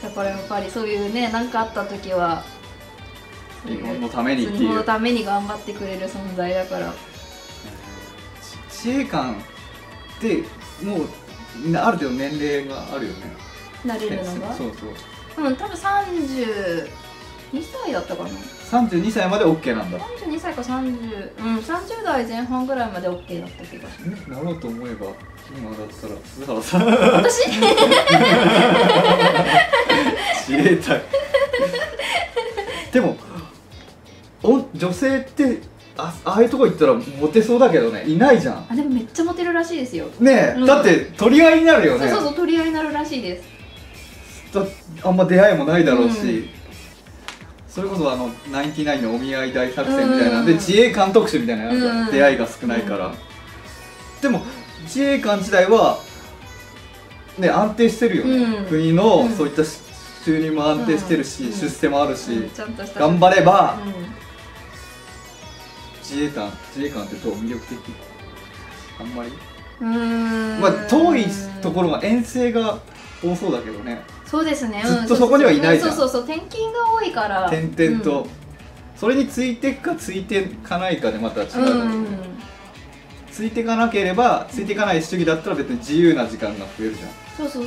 だからやっぱりそういうね、何かあった時は日本のためにっていう、 日本のために頑張ってくれる存在だから。 自衛官ってもうある程度年齢があるよね、 なれるのが。 そう多分32歳だったかな。 32歳まで OK なんだ。 32歳か30代前半ぐらいまで OK だった気がします。 なろうと思えば今だったら鈴原さん私自衛隊でも女性ってああいうとこ行ったらモテそうだけどね、いないじゃん。 でもめっちゃモテるらしいですよねえ、だって取り合いになるよね。 そう取り合いになるらしいです。 あんま出会いもないだろうし、それこそナインティナインのお見合い大作戦みたいなんで自衛官特集みたいなのがある、出会いが少ないから。でも自衛官自体はね、安定してるよね。国のそういった収入も安定してるし、出世もあるし、頑張れば自衛官ってどう魅力的？あんまり。まあ遠いところが遠征が多そうだけどね。 そうですね。 ずっとそこにはいないじゃん。 そう転勤が多いから。 転々と、それについていくかついていかないかでまた違う。ついていかなければ、ついていかない主義だったら別に自由な時間が増えるじゃん。 そう。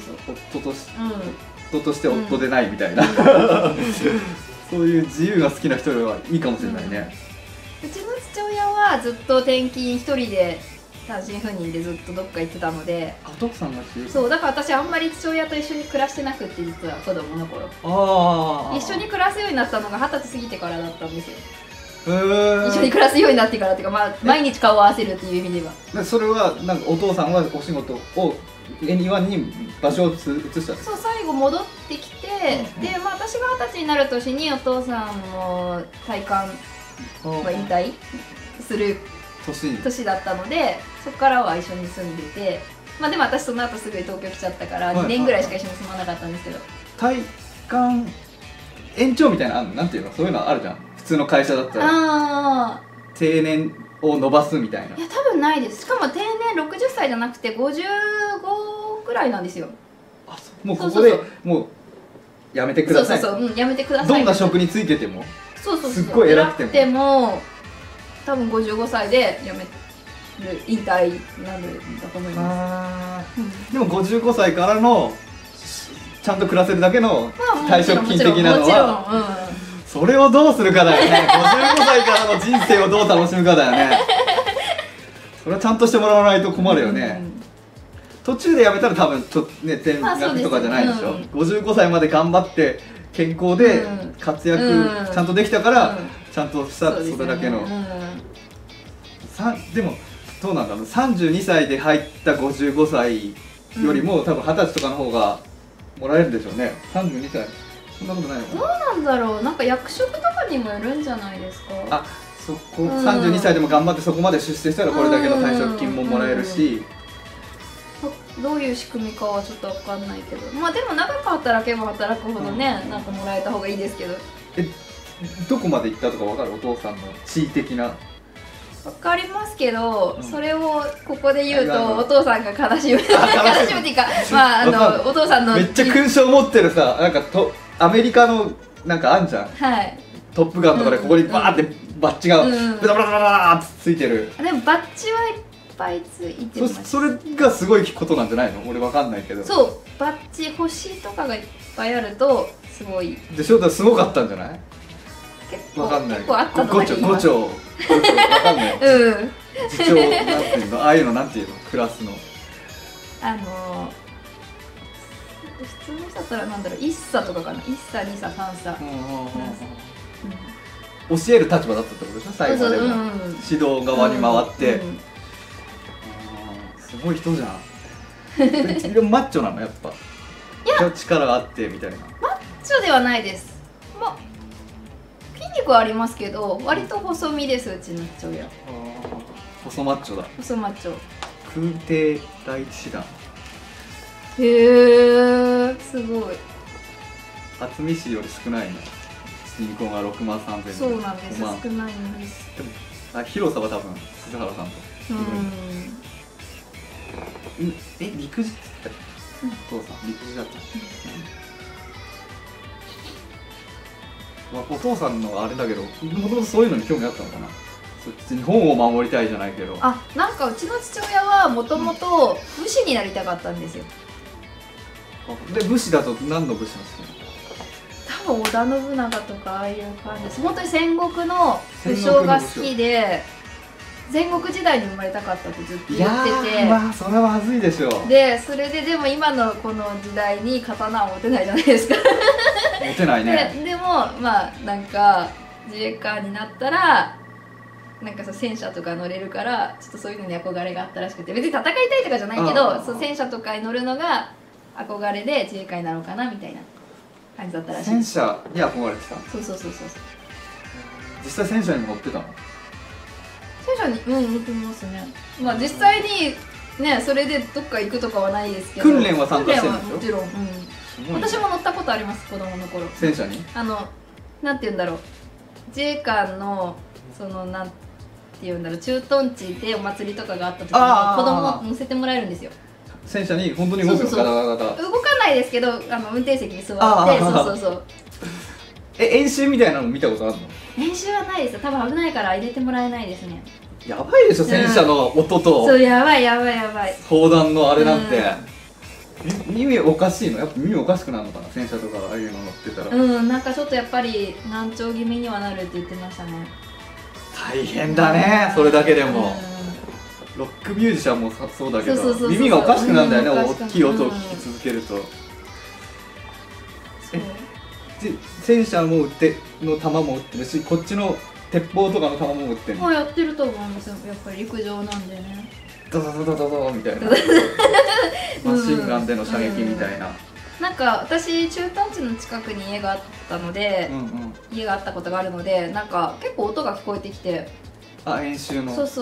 夫として夫でないみたいな。そういう自由が好きな人はいいかもしれないね。 うちの父親はずっと転勤一人で単身赴任でずっとどっか行ってたので。 お父さんがそうだから私あんまり父親と一緒に暮らしてなくって、実は子供の頃一緒に暮らすようになったのが20歳過ぎてからだったんですよ。一緒に暮らすようになってからっていうか、まあ毎日顔を合わせるっていう意味では。 それはなんかお父さんはお仕事を恵庭に場所を移した。 そう最後戻ってきて、でまあ私が20歳になる年にお父さんも退官引退する年だったので、そこからは一緒に住んでて、まあでも私その後すぐ東京来ちゃったから2年ぐらいしか一緒に住まなかったんですけど。 退官延長みたいななんていうの、そういうのあるじゃん、普通の会社だったら。 定年を伸ばすみたいな。 いや多分ないです。しかも定年60歳じゃなくて55ぐらいなんですよ。 あ、もうここでもうやめてください。 そうそうそう、うん、やめてください。 どんな職についてても。 そうそうそう、 すっごい偉くても多分55歳で辞める、引退になるんだと思います。でも55歳からのちゃんと暮らせるだけの退職金的なのは、それをどうするかだよね。55歳からの人生をどう楽しむかだよね。それはちゃんとしてもらわないと困るよね。途中で辞めたら多分ね、転学とかじゃないでしょ。55歳まで頑張って健康で活躍ちゃんとできたから、ちゃんとしたそれだけの。でもどうなんだろう、32歳で入った55歳よりも多分20歳とかの方がもらえるんでしょうね。32歳そんなことないのかな。 どうなんだろう、なんか役職とかにもよるんじゃないですか。 あ、そこ32歳でも頑張ってそこまで出世したらこれだけの退職金ももらえるし、 どういう仕組みかはちょっと分かんないけど、まあでも長く働けば働くほどね、なんかもらえた方がいいですけど。 どこまで行ったとか分かる？お父さんの地位的な。 分かりますけど、それをここで言うとお父さんが悲しむ悲しむっていうか、まあお父さんのめっちゃ勲章持ってるさ、なんかアメリカのなんかあんじゃん、 はい、 トップガンとかでここにバーってバッジがブラブラブラブラってついてる。 でもバッジはいっぱいついてます。 それがすごいことなんじゃないの？俺わかんないけど。 そう、バッジ星とかがいっぱいあるとすごいでしょ。だからすごかったんじゃない？わかんない。 結構あったのだけ今。 5丁わかんない。次長なんていうの、ああいうのなんていうの、クラスの。 普通の人だったらなんだろう、1差とかかな、1差2差3差。 教える立場だったってことでしょ、最後までも。指導側に回って。すごい人じゃん。でもマッチョなのやっぱ。いや、力があってみたいな。 マッチョではないです。まあ筋肉はありますけど、割と細身です、うちの父親。 細マッチョだ。 細マッチョ。 空挺第一師団。 へえ、すごい。 渥美市より少ないね。人口が6万3000人。 そうなんです、少ないんです。 でも広さは多分鈴原さんと。陸自って言った？お父さん陸自だった。お父さんのあれだけど、もともとそういうのに興味あったのかな。日本を守りたいじゃないけど。 あ、なんかうちの父親はもともと武士になりたかったんですよ。 で武士だと何の武士なんですか？ 多分織田信長とかああいう感じです。本当に戦国の武将が好きで、戦国時代に生まれたかったってずっと言ってて。 まあそれはまずいでしょう。 でそれででも今のこの時代に刀は持てないじゃないですか。 持てないね。 でもまあなんか自衛官になったらなんか戦車とか乗れるからちょっとそういうのに憧れがあったらしくて、別に戦いたいとかじゃないけど、そう戦車とかに乗るのが憧れで自衛官になろうかなみたいな感じだったらしい。 戦車に憧れてた。 そうそう。 実際戦車にも乗ってたの？ 戦車に乗ってますね。まあ実際にね、それでどっか行くとかはないですけど、 訓練は参加してるんでしょ？ もちろん。私も乗ったことあります、子供の頃。 戦車に？ なんて言うんだろう、自衛官のなんて言うんだろう、駐屯地でお祭りとかがあった時に子供を乗せてもらえるんですよ。 戦車に本当に動くの？ 動かないですけど、運転席に座って、そう。 演習みたいなの見たことあるの？ 演習はないですよ。多分危ないから入れてもらえないですね。 やばいでしょ、戦車の音と。 そう、やばい。 砲弾のあれなんて。耳おかしいの？やっぱ耳おかしくなるのかな、戦車とかああいうの乗ってたら。 なんかちょっとやっぱり難聴気味にはなるって言ってましたね。 大変だね、それだけでも。ロックミュージシャンもそうだけど、耳がおかしくなるんだよね、大きい音を聞き続けると。戦車の弾も撃ってるし、こっちの鉄砲とかの弾も撃ってるの？ やってると思うんですよ、やっぱり陸上なんでね。 ドドドドドドみたいなマシンガンでの射撃みたいな。 なんか私駐屯地の近くに家があったので、家があったことがあるので、なんか結構音が聞こえてきて。 演習の。 そう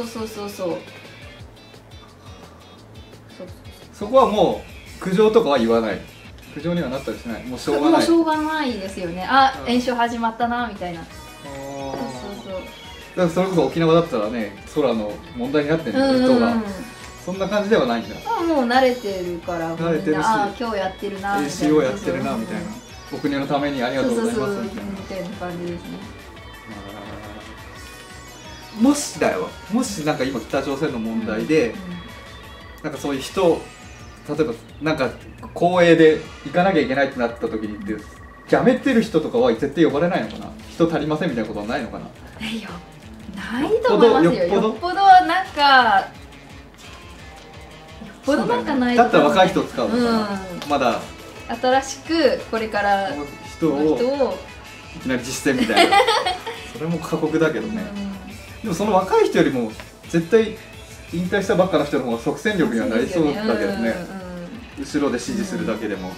そこはもう苦情とかは言わない？苦情にはなったりしない？もうしょうがない。 ですよね。演習始まったなみたいな。そう。 からそれこそ沖縄だったらね空の問題になってる人が、そんな感じではないんだ。 もう慣れてるから慣れてるし、 あ今日やってるなみたいな、 ACO やってるなみたいな、お国のためにありがとうございますみたいなみたいな感じですね。 もしだよ、もしなんか今北朝鮮の問題で、なんかそういう人、例えばなんか公営で行かなきゃいけないってなった時にって辞めてる人とかは絶対呼ばれないのかな、人足りませんみたいなことはないのかな。 ないと思いますよ。よっぽどなんかよっぽどなんかないとだったら若い人使うのかな、まだ新しくこれから人をいきなり実践みたいなそれも過酷だけどね、でもその若い人よりも絶対引退したばっかの人の方が即戦力にはなりそうだけどね、後ろで支持するだけでも、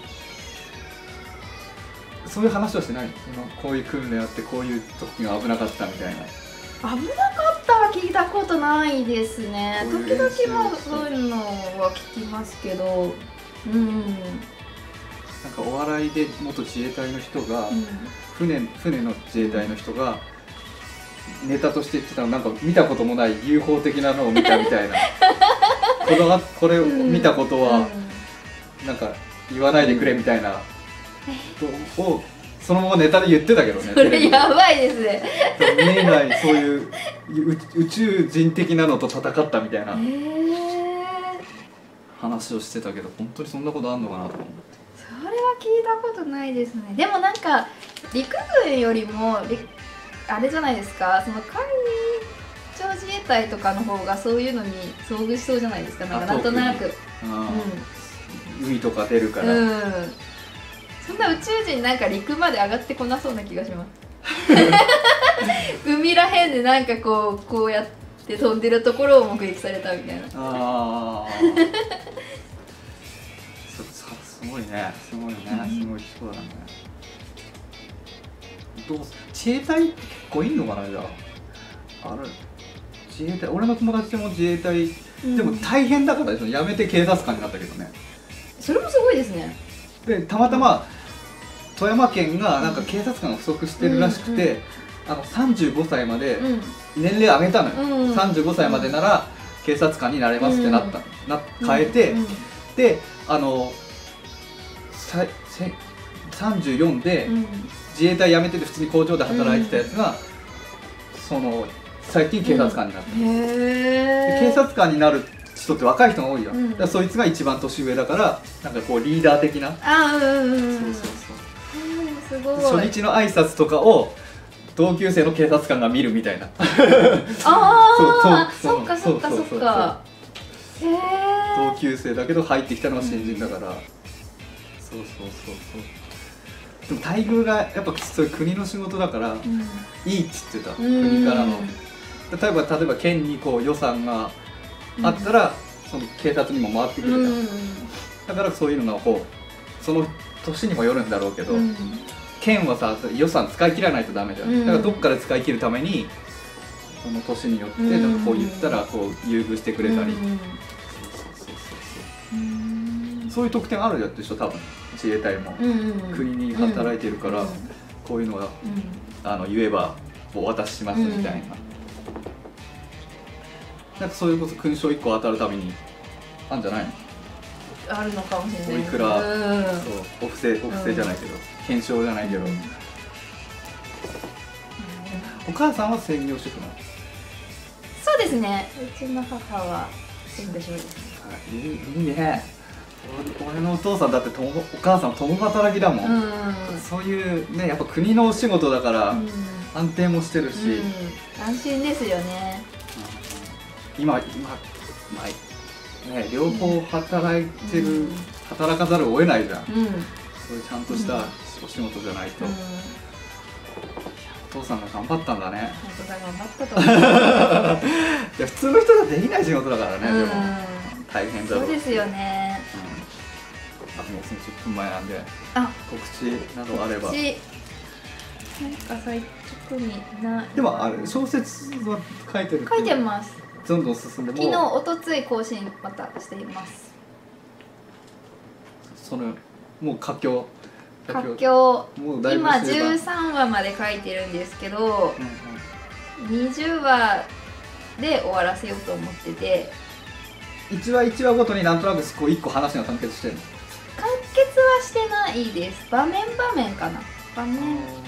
そういう話はしてないの？今こういう訓練あってこういう時が危なかったみたいな。 危なかったは聞いたことないですね。時々もそういうのは聞きますけど、なんかお笑いで元自衛隊の人が、船の自衛隊の人がネタとして言ってたの、なんか見たこともない UFO 的なのを見たみたいなこれを見たことはなんか言わないでくれみたいなことをそのままネタで言ってたけどね。 それやばいですね。 見えないそういう宇宙人的なのと戦ったみたいな話をしてたけど、本当にそんなことあんのかなと思って。 それは聞いたことないですね。でもなんか陸軍よりもあれじゃないですか、その海上自衛隊とかの方がそういうのに遭遇しそうじゃないですか。なんとなく、 海とか出るから、 そんな宇宙人なんか陸まで上がってこなそうな気がします海らへんでなんかこうやって飛んでるところを目撃されたみたいな。 すごいね、すごいね、すごい人だね。自衛隊結構いんのかな。じゃあ自衛隊、俺の友達も自衛隊、でも大変だからですよ、辞めて警察官になったけどね。 それもすごいですね。 でたまたま富山県がなんか警察官が不足してるらしくて、35歳まで年齢上げたのよ、35歳までなら警察官になれますって変えて、で34で自衛隊辞めてて普通に工場で働いてたやつが、最近警察官になった、警察官になる人って若い人が多いよ、だからそいつが一番年上だから、なんかこうリーダー的な、 すごい。 初日の挨拶とかを同級生の警察官が見るみたいなそっかそっかそっか。 同級生だけど入ってきたのは新人だから、でも待遇がやっぱそういう国の仕事だから、いいっつってた、国からの。例えば県にこう予算があったら、その警察にも回ってくるじゃん、だからそういうのがこうその年にもよるんだろうけど、県はさ予算使い切らないとダメじゃん、だからどっかで使い切るためにその年によってなんかこう言ったらこう優遇してくれたり、そういう特典あるやつでしょ多分、自衛隊も国に働いてるから、こういうのが言えばお渡ししますみたいな、なんかそういうこと勲章1個当たるためにあるんじゃないの？ あるのかもしれない。 おいくら、お布施じゃないけど、懸賞じゃないけど、お母さんは専業主婦なの？ そうですね、うちの母は専業主婦ですね。 いいね。俺のお父さんだってお母さん共働きだもん、そういうね、やっぱ国のお仕事だから安定もしてるし、 安心ですよね。 今ね、両方働いてる、働かざるを得ないじゃん、そういうちゃんとしたお仕事じゃないと、お父さんが頑張ったんだね。 お父さん頑張ったと思ういや普通の人はできない仕事だからね、でも大変だろう。 そうですよね。 もうすぐ10分前なんで、告知などあれば。 なんか最直にでもあれ小説は書いてる？ 書いてます。 どんどん進んで、 昨日おとつい更新またしています。 もう佳境今13話まで書いてるんですけど、 20話で終わらせようと思ってて、 1話1話ごとになんとなくこう1個話が完結してるの？ 完結はしてないです。場面場面かな。場面、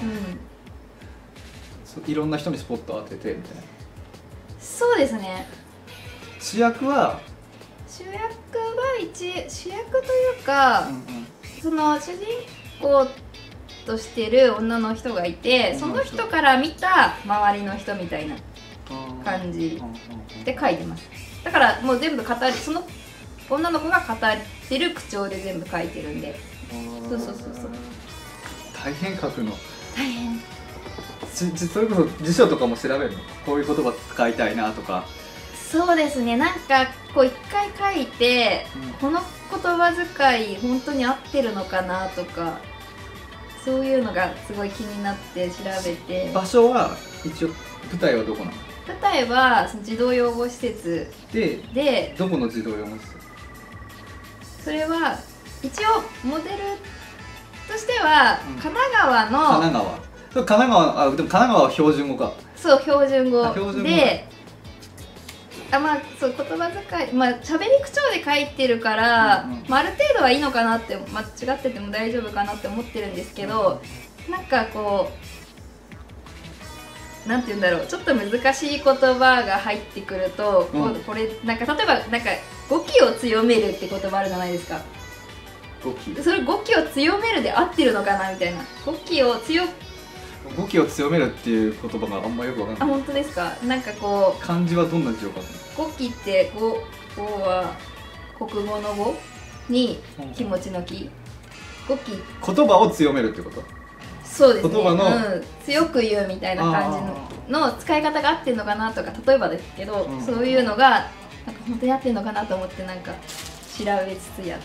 いろんな人にスポット当ててみたいな。 そうですね。 主役は主役というか、その主人公としてる女の人がいて、その人から見た周りの人みたいな感じで書いてます。だからもう全部その女の子が語ってる口調で全部書いてるんで。そう大変書くの。 大変。 それこそ辞書とかも調べるの？こういう言葉使いたいなとか。 そうですね。なんかこう一回書いて、この言葉遣い本当に合ってるのかなとか、そういうのがすごい気になって調べて。 場所は一応舞台はどこなの？ 舞台はその児童養護施設で、 どこの児童養護施設？ それは一応モデルとしては神奈川の、 神奈川でも神奈川は標準語か。 そう標準語で、 そう言葉遣い、喋り口調で書いてるから、ある程度はいいのかなって、間違ってても大丈夫かなって思ってるんですけど、なんかこうなんて言うんだろう、ちょっと難しい言葉が入ってくると、これなんか例えばなんか語気を強めるって言葉あるじゃないですか。それ語気を強めるで合ってるのかなみたいな。語気を強めるっていう言葉があんまよくわかんない。 本当ですか？なんかこう漢字はどんな字を書くの？ 語気って語は国語の語に気持ちの気。語気。 言葉を強めるってこと？ そうですね。 言葉の、 強く言うみたいな感じの使い方が合ってるのかなとか、例えばですけど、そういうのがなんか本当に合ってるのかなと思ってなんか調べつつやって。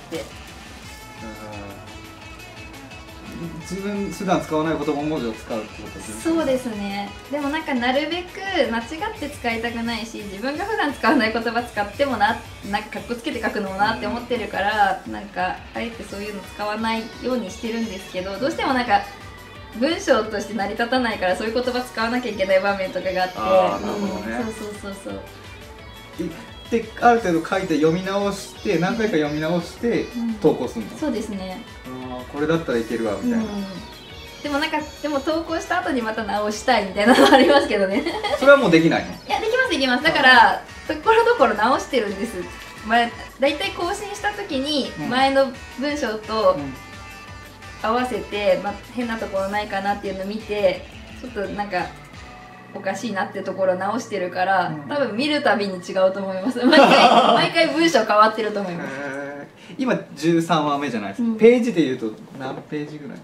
自分普段使わない言葉文字を使うってことですね。 そうですね。でもなんかなるべく間違って使いたくないし、自分が普段使わない言葉使ってもなんかかっこつけて書くのもなって思ってるから、なんかあえてそういうの使わないようにしてるんですけど、どうしてもなんか文章として成り立たないから、そういう言葉使わなきゃいけない場面とかがあって。そうである程度書いて読み直して何回か読み直して投稿するの？ そうですね。 これだったらいけるわみたいな。 でも投稿した後にまた直したいみたいなのありますけどね。 それはもうできないの？いや、できます。だからところどころ直してるんです。だいたい更新した時に前の文章と合わせて、変なところないかなっていうのを見て、ちょっとなんかおかしいなってところ直してるから、多分見るたびに違うと思います。毎回文章変わってると思います。 今13話目じゃないですか。ページでいうと何ページぐらい？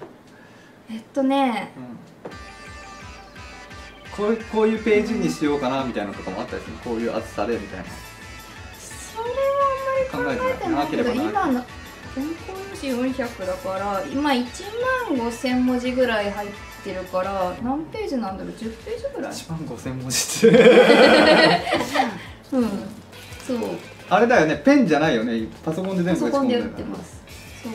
こういうページにしようかなみたいなのとかもあったりする？こういう厚さでみたいな。 それはあんまり考えてないけど、今の原稿用紙400だから今15000文字ぐらい入ってるから、何ページなんだろう、10ページぐらい。 15000文字ってそう。 あれだよね、ペンじゃないよね、パソコンで全部打ち込んでる。パソコンで打ってます。そう。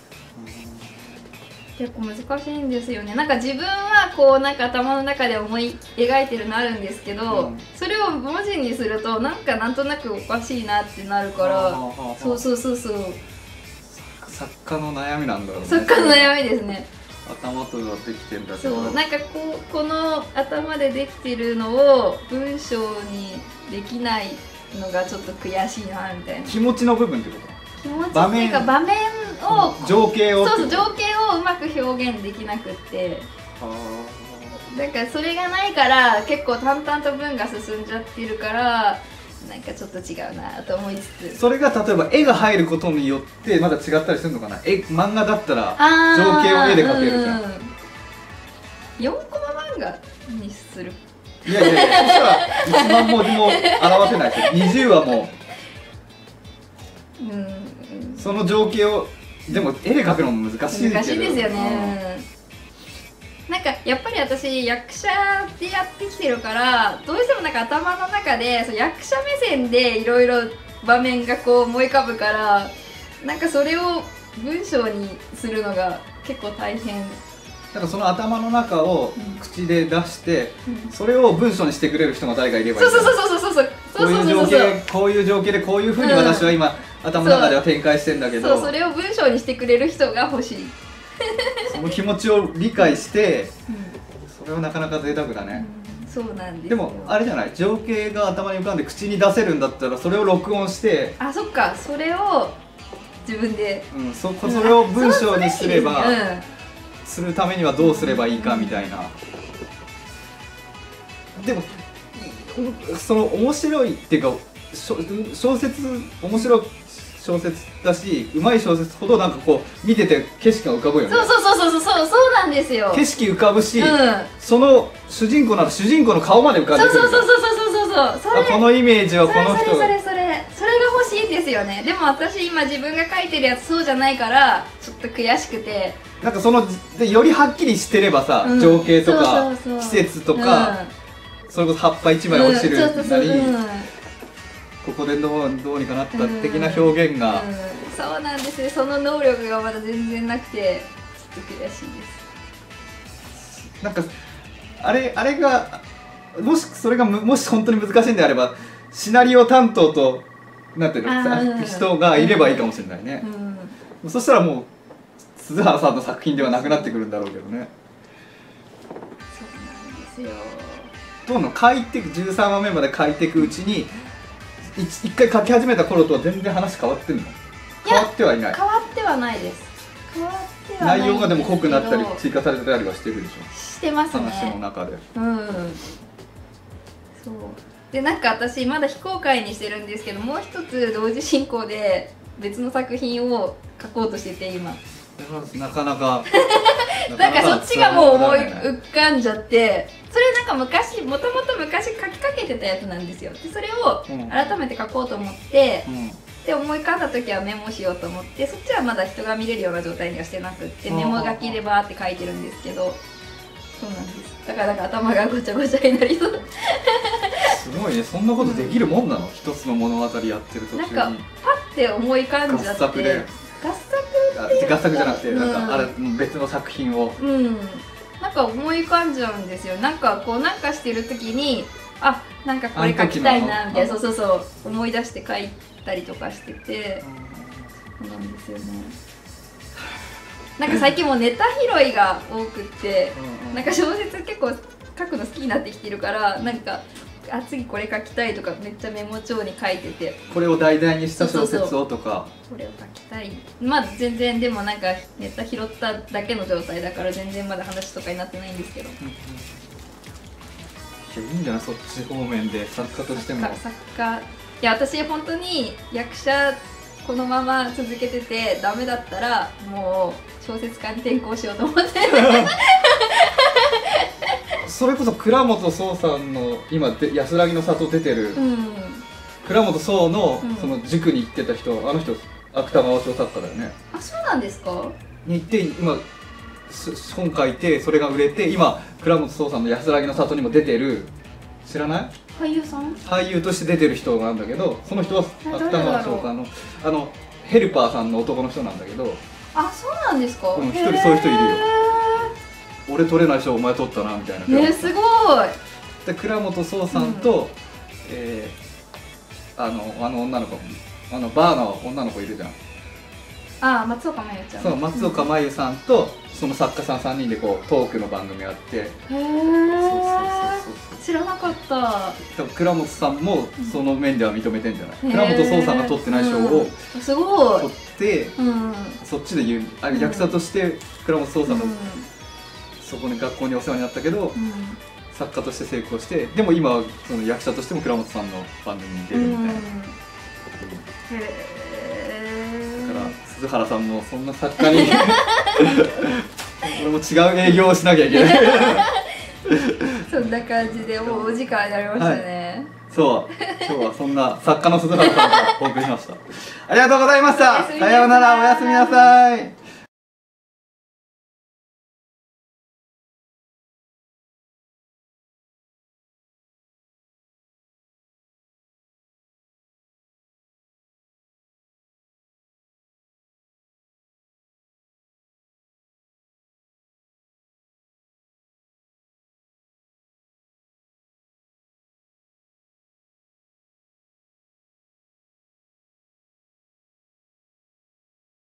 結構難しいんですよね。なんか自分はこうなんか頭の中で思い描いてるのあるんですけど、それを文字にするとなんとなくおかしいなってなるから、そう。作家の悩みなんだろうね。 作家の悩みですね。 頭とができてんだけど、 そう、なんかこの頭でできてるのを文章にできないのがちょっと悔しいなみたいな。 気持ちの部分ってこと？ 気持ちっていうか場面を、 情景を、 そう情景をうまく表現できなくって、だからそれがないから結構淡々と文が進んじゃってるから、なんかちょっと違うなと思いつつ、 それが例えば絵が入ることによってまだ違ったりするのかな。漫画だったら情景を絵で描けるじゃん。 4コマ漫画にする。 いやそしたら1万文字も表せないですよ。20はもうその情景をでも絵で描くのも難しいけど、 難しいですよね。なんかやっぱり私役者でやってきてるから、どうしてもなんか頭の中でそう役者目線でいろいろ場面がこう思い浮かぶから、なんかそれを文章にするのが結構大変だからその頭の中をうん口で出して、 うんそれを文章にしてくれる人が誰かいればいいそうそうそうそうそうそうそうそうそうそうこういう情景でこういうふうに私は今、頭の中では展開してんだけど、 そうそれを文章にしてくれる人が欲しい、 その気持ちを理解してそれはなかなか贅沢だね、 そうなんですよ。 でもあれじゃない、情景が頭に浮かんで口に出せるんだったらそれを録音して、 あ、そっか、それを自分で、 それを文章にすれば、 それいいですねするためにはどうすればいいかみたいな、でもその面白いっていうか小説面白い小説だし、うまい小説ほどなんかこう見てて景色が浮かぶよね。 そうそうそうそうそうそうなんですよ。 景色浮かぶし、 うん、 その主人公なら主人公の顔まで浮かんでくる。 そうそうそうそうそうそうそう、 あ、このイメージはこの人それが欲しいんですよね。でも私今自分が書いてるやつそうじゃないからちょっと悔しくて、 なんかそのでよりはっきりしてればさ、 うん情景とかそうそうそう季節とか、それこそ葉っぱ一枚落ちるそうそうそうなり、ここでどうにかなった的な表現が、 そうなんですよ。その能力がまだ全然なくてちょっと悔しいです。 なんかあれがもしそれがもし本当に難しいんであればシナリオ担当となんていうの、人がいればいいかもしれないね、そしたらもう鈴原さんの作品ではなくなってくるんだろうけどね。 そうなんですよ。 どんどん書いていく、13話目まで書いていくうちに一回書き始めた頃とは全然話変わってんの？変わってはいない。 変わってはないです。変わってはないんですけど、 内容がでも濃くなったり追加されてたりはしてるでしょ、 してますね。 話の中で。 そうで、なんか私まだ非公開にしてるんですけど、もう一つ同時進行で別の作品を書こうとしてて今なかなかなんかそっちがもう思いなかなか浮かんじゃって、それなんかもともと昔書きかけてたやつなんですよ。でそれを改めて書こうと思って、で思い浮かんだ時はメモしようと思って、そっちはまだ人が見れるような状態にはしてなくって、メモ書きでバーって書いてるんですけど、そうなんです。だから頭がごちゃごちゃになりそうすごいね、そんなことできるもんなの？一つの物語やってる途中になんかパッて思い浮かんじゃって、 合作で合作じゃなくて、なんかあれ別の作品をなんか思い浮かんじゃうんですよ。なんかこうなんかしてる時に、あ、なんかこれ書きたいなみたいな、そう思い出して書いたりとかしてて、そうなんですよね。なんか最近もうネタ拾いが多くって、なんか小説結構書くの好きになってきてるから、なんか次これ書きたいとかめっちゃメモ帳に書いてて、 これを題材にした小説をとか、 これを書きたい。まあ全然でもなんかネタ拾っただけの状態だから全然まだ話とかになってないんですけど、 いいんじゃない、そっち方面で作家としても。 作家、いや私本当に役者このまま続けててダメだったらもう小説家に転向しようと思ってそれこそ倉本壮さんの今で安らぎの里出てる、倉本壮のその塾に行ってた人、あの人芥川賞作家だよね。 あ、そうなんですか？ に行って今本書いてそれが売れて、今倉本壮さんの安らぎの里にも出てる、知らない？ 俳優さん？ 俳優として出てる人なんだけど、その人は芥川賞さんのヘルパーさんの男の人なんだけど。 あ、そうなんですか？ 一人そういう人いるよ。俺取れない人お前取ったなみたいな。 すごい。 で倉本壮さんと、あの女の子、バーの女の子いるじゃん。 あ、松岡茉優ちゃん。 そう、松岡茉優さんとその作家さん3人でこうトークの番組やって。へえ。知らなかった。 多分倉本さんもその面では認めてんじゃない？倉本壮さんが取ってない賞をすごい取って、そっちで言う、役者として倉本壮さんのそこに学校にお世話になったけど、作家として成功して、でも今はその役者としても倉本さんの番組に出るみたいな。だから鈴原さんもそんな作家に俺も違う営業をしなきゃいけないそんな感じでもうお時間になりましたね。 そう、今日はそんな作家の鈴原さんとお送りしました。ありがとうございました。さようなら、おやすみなさい。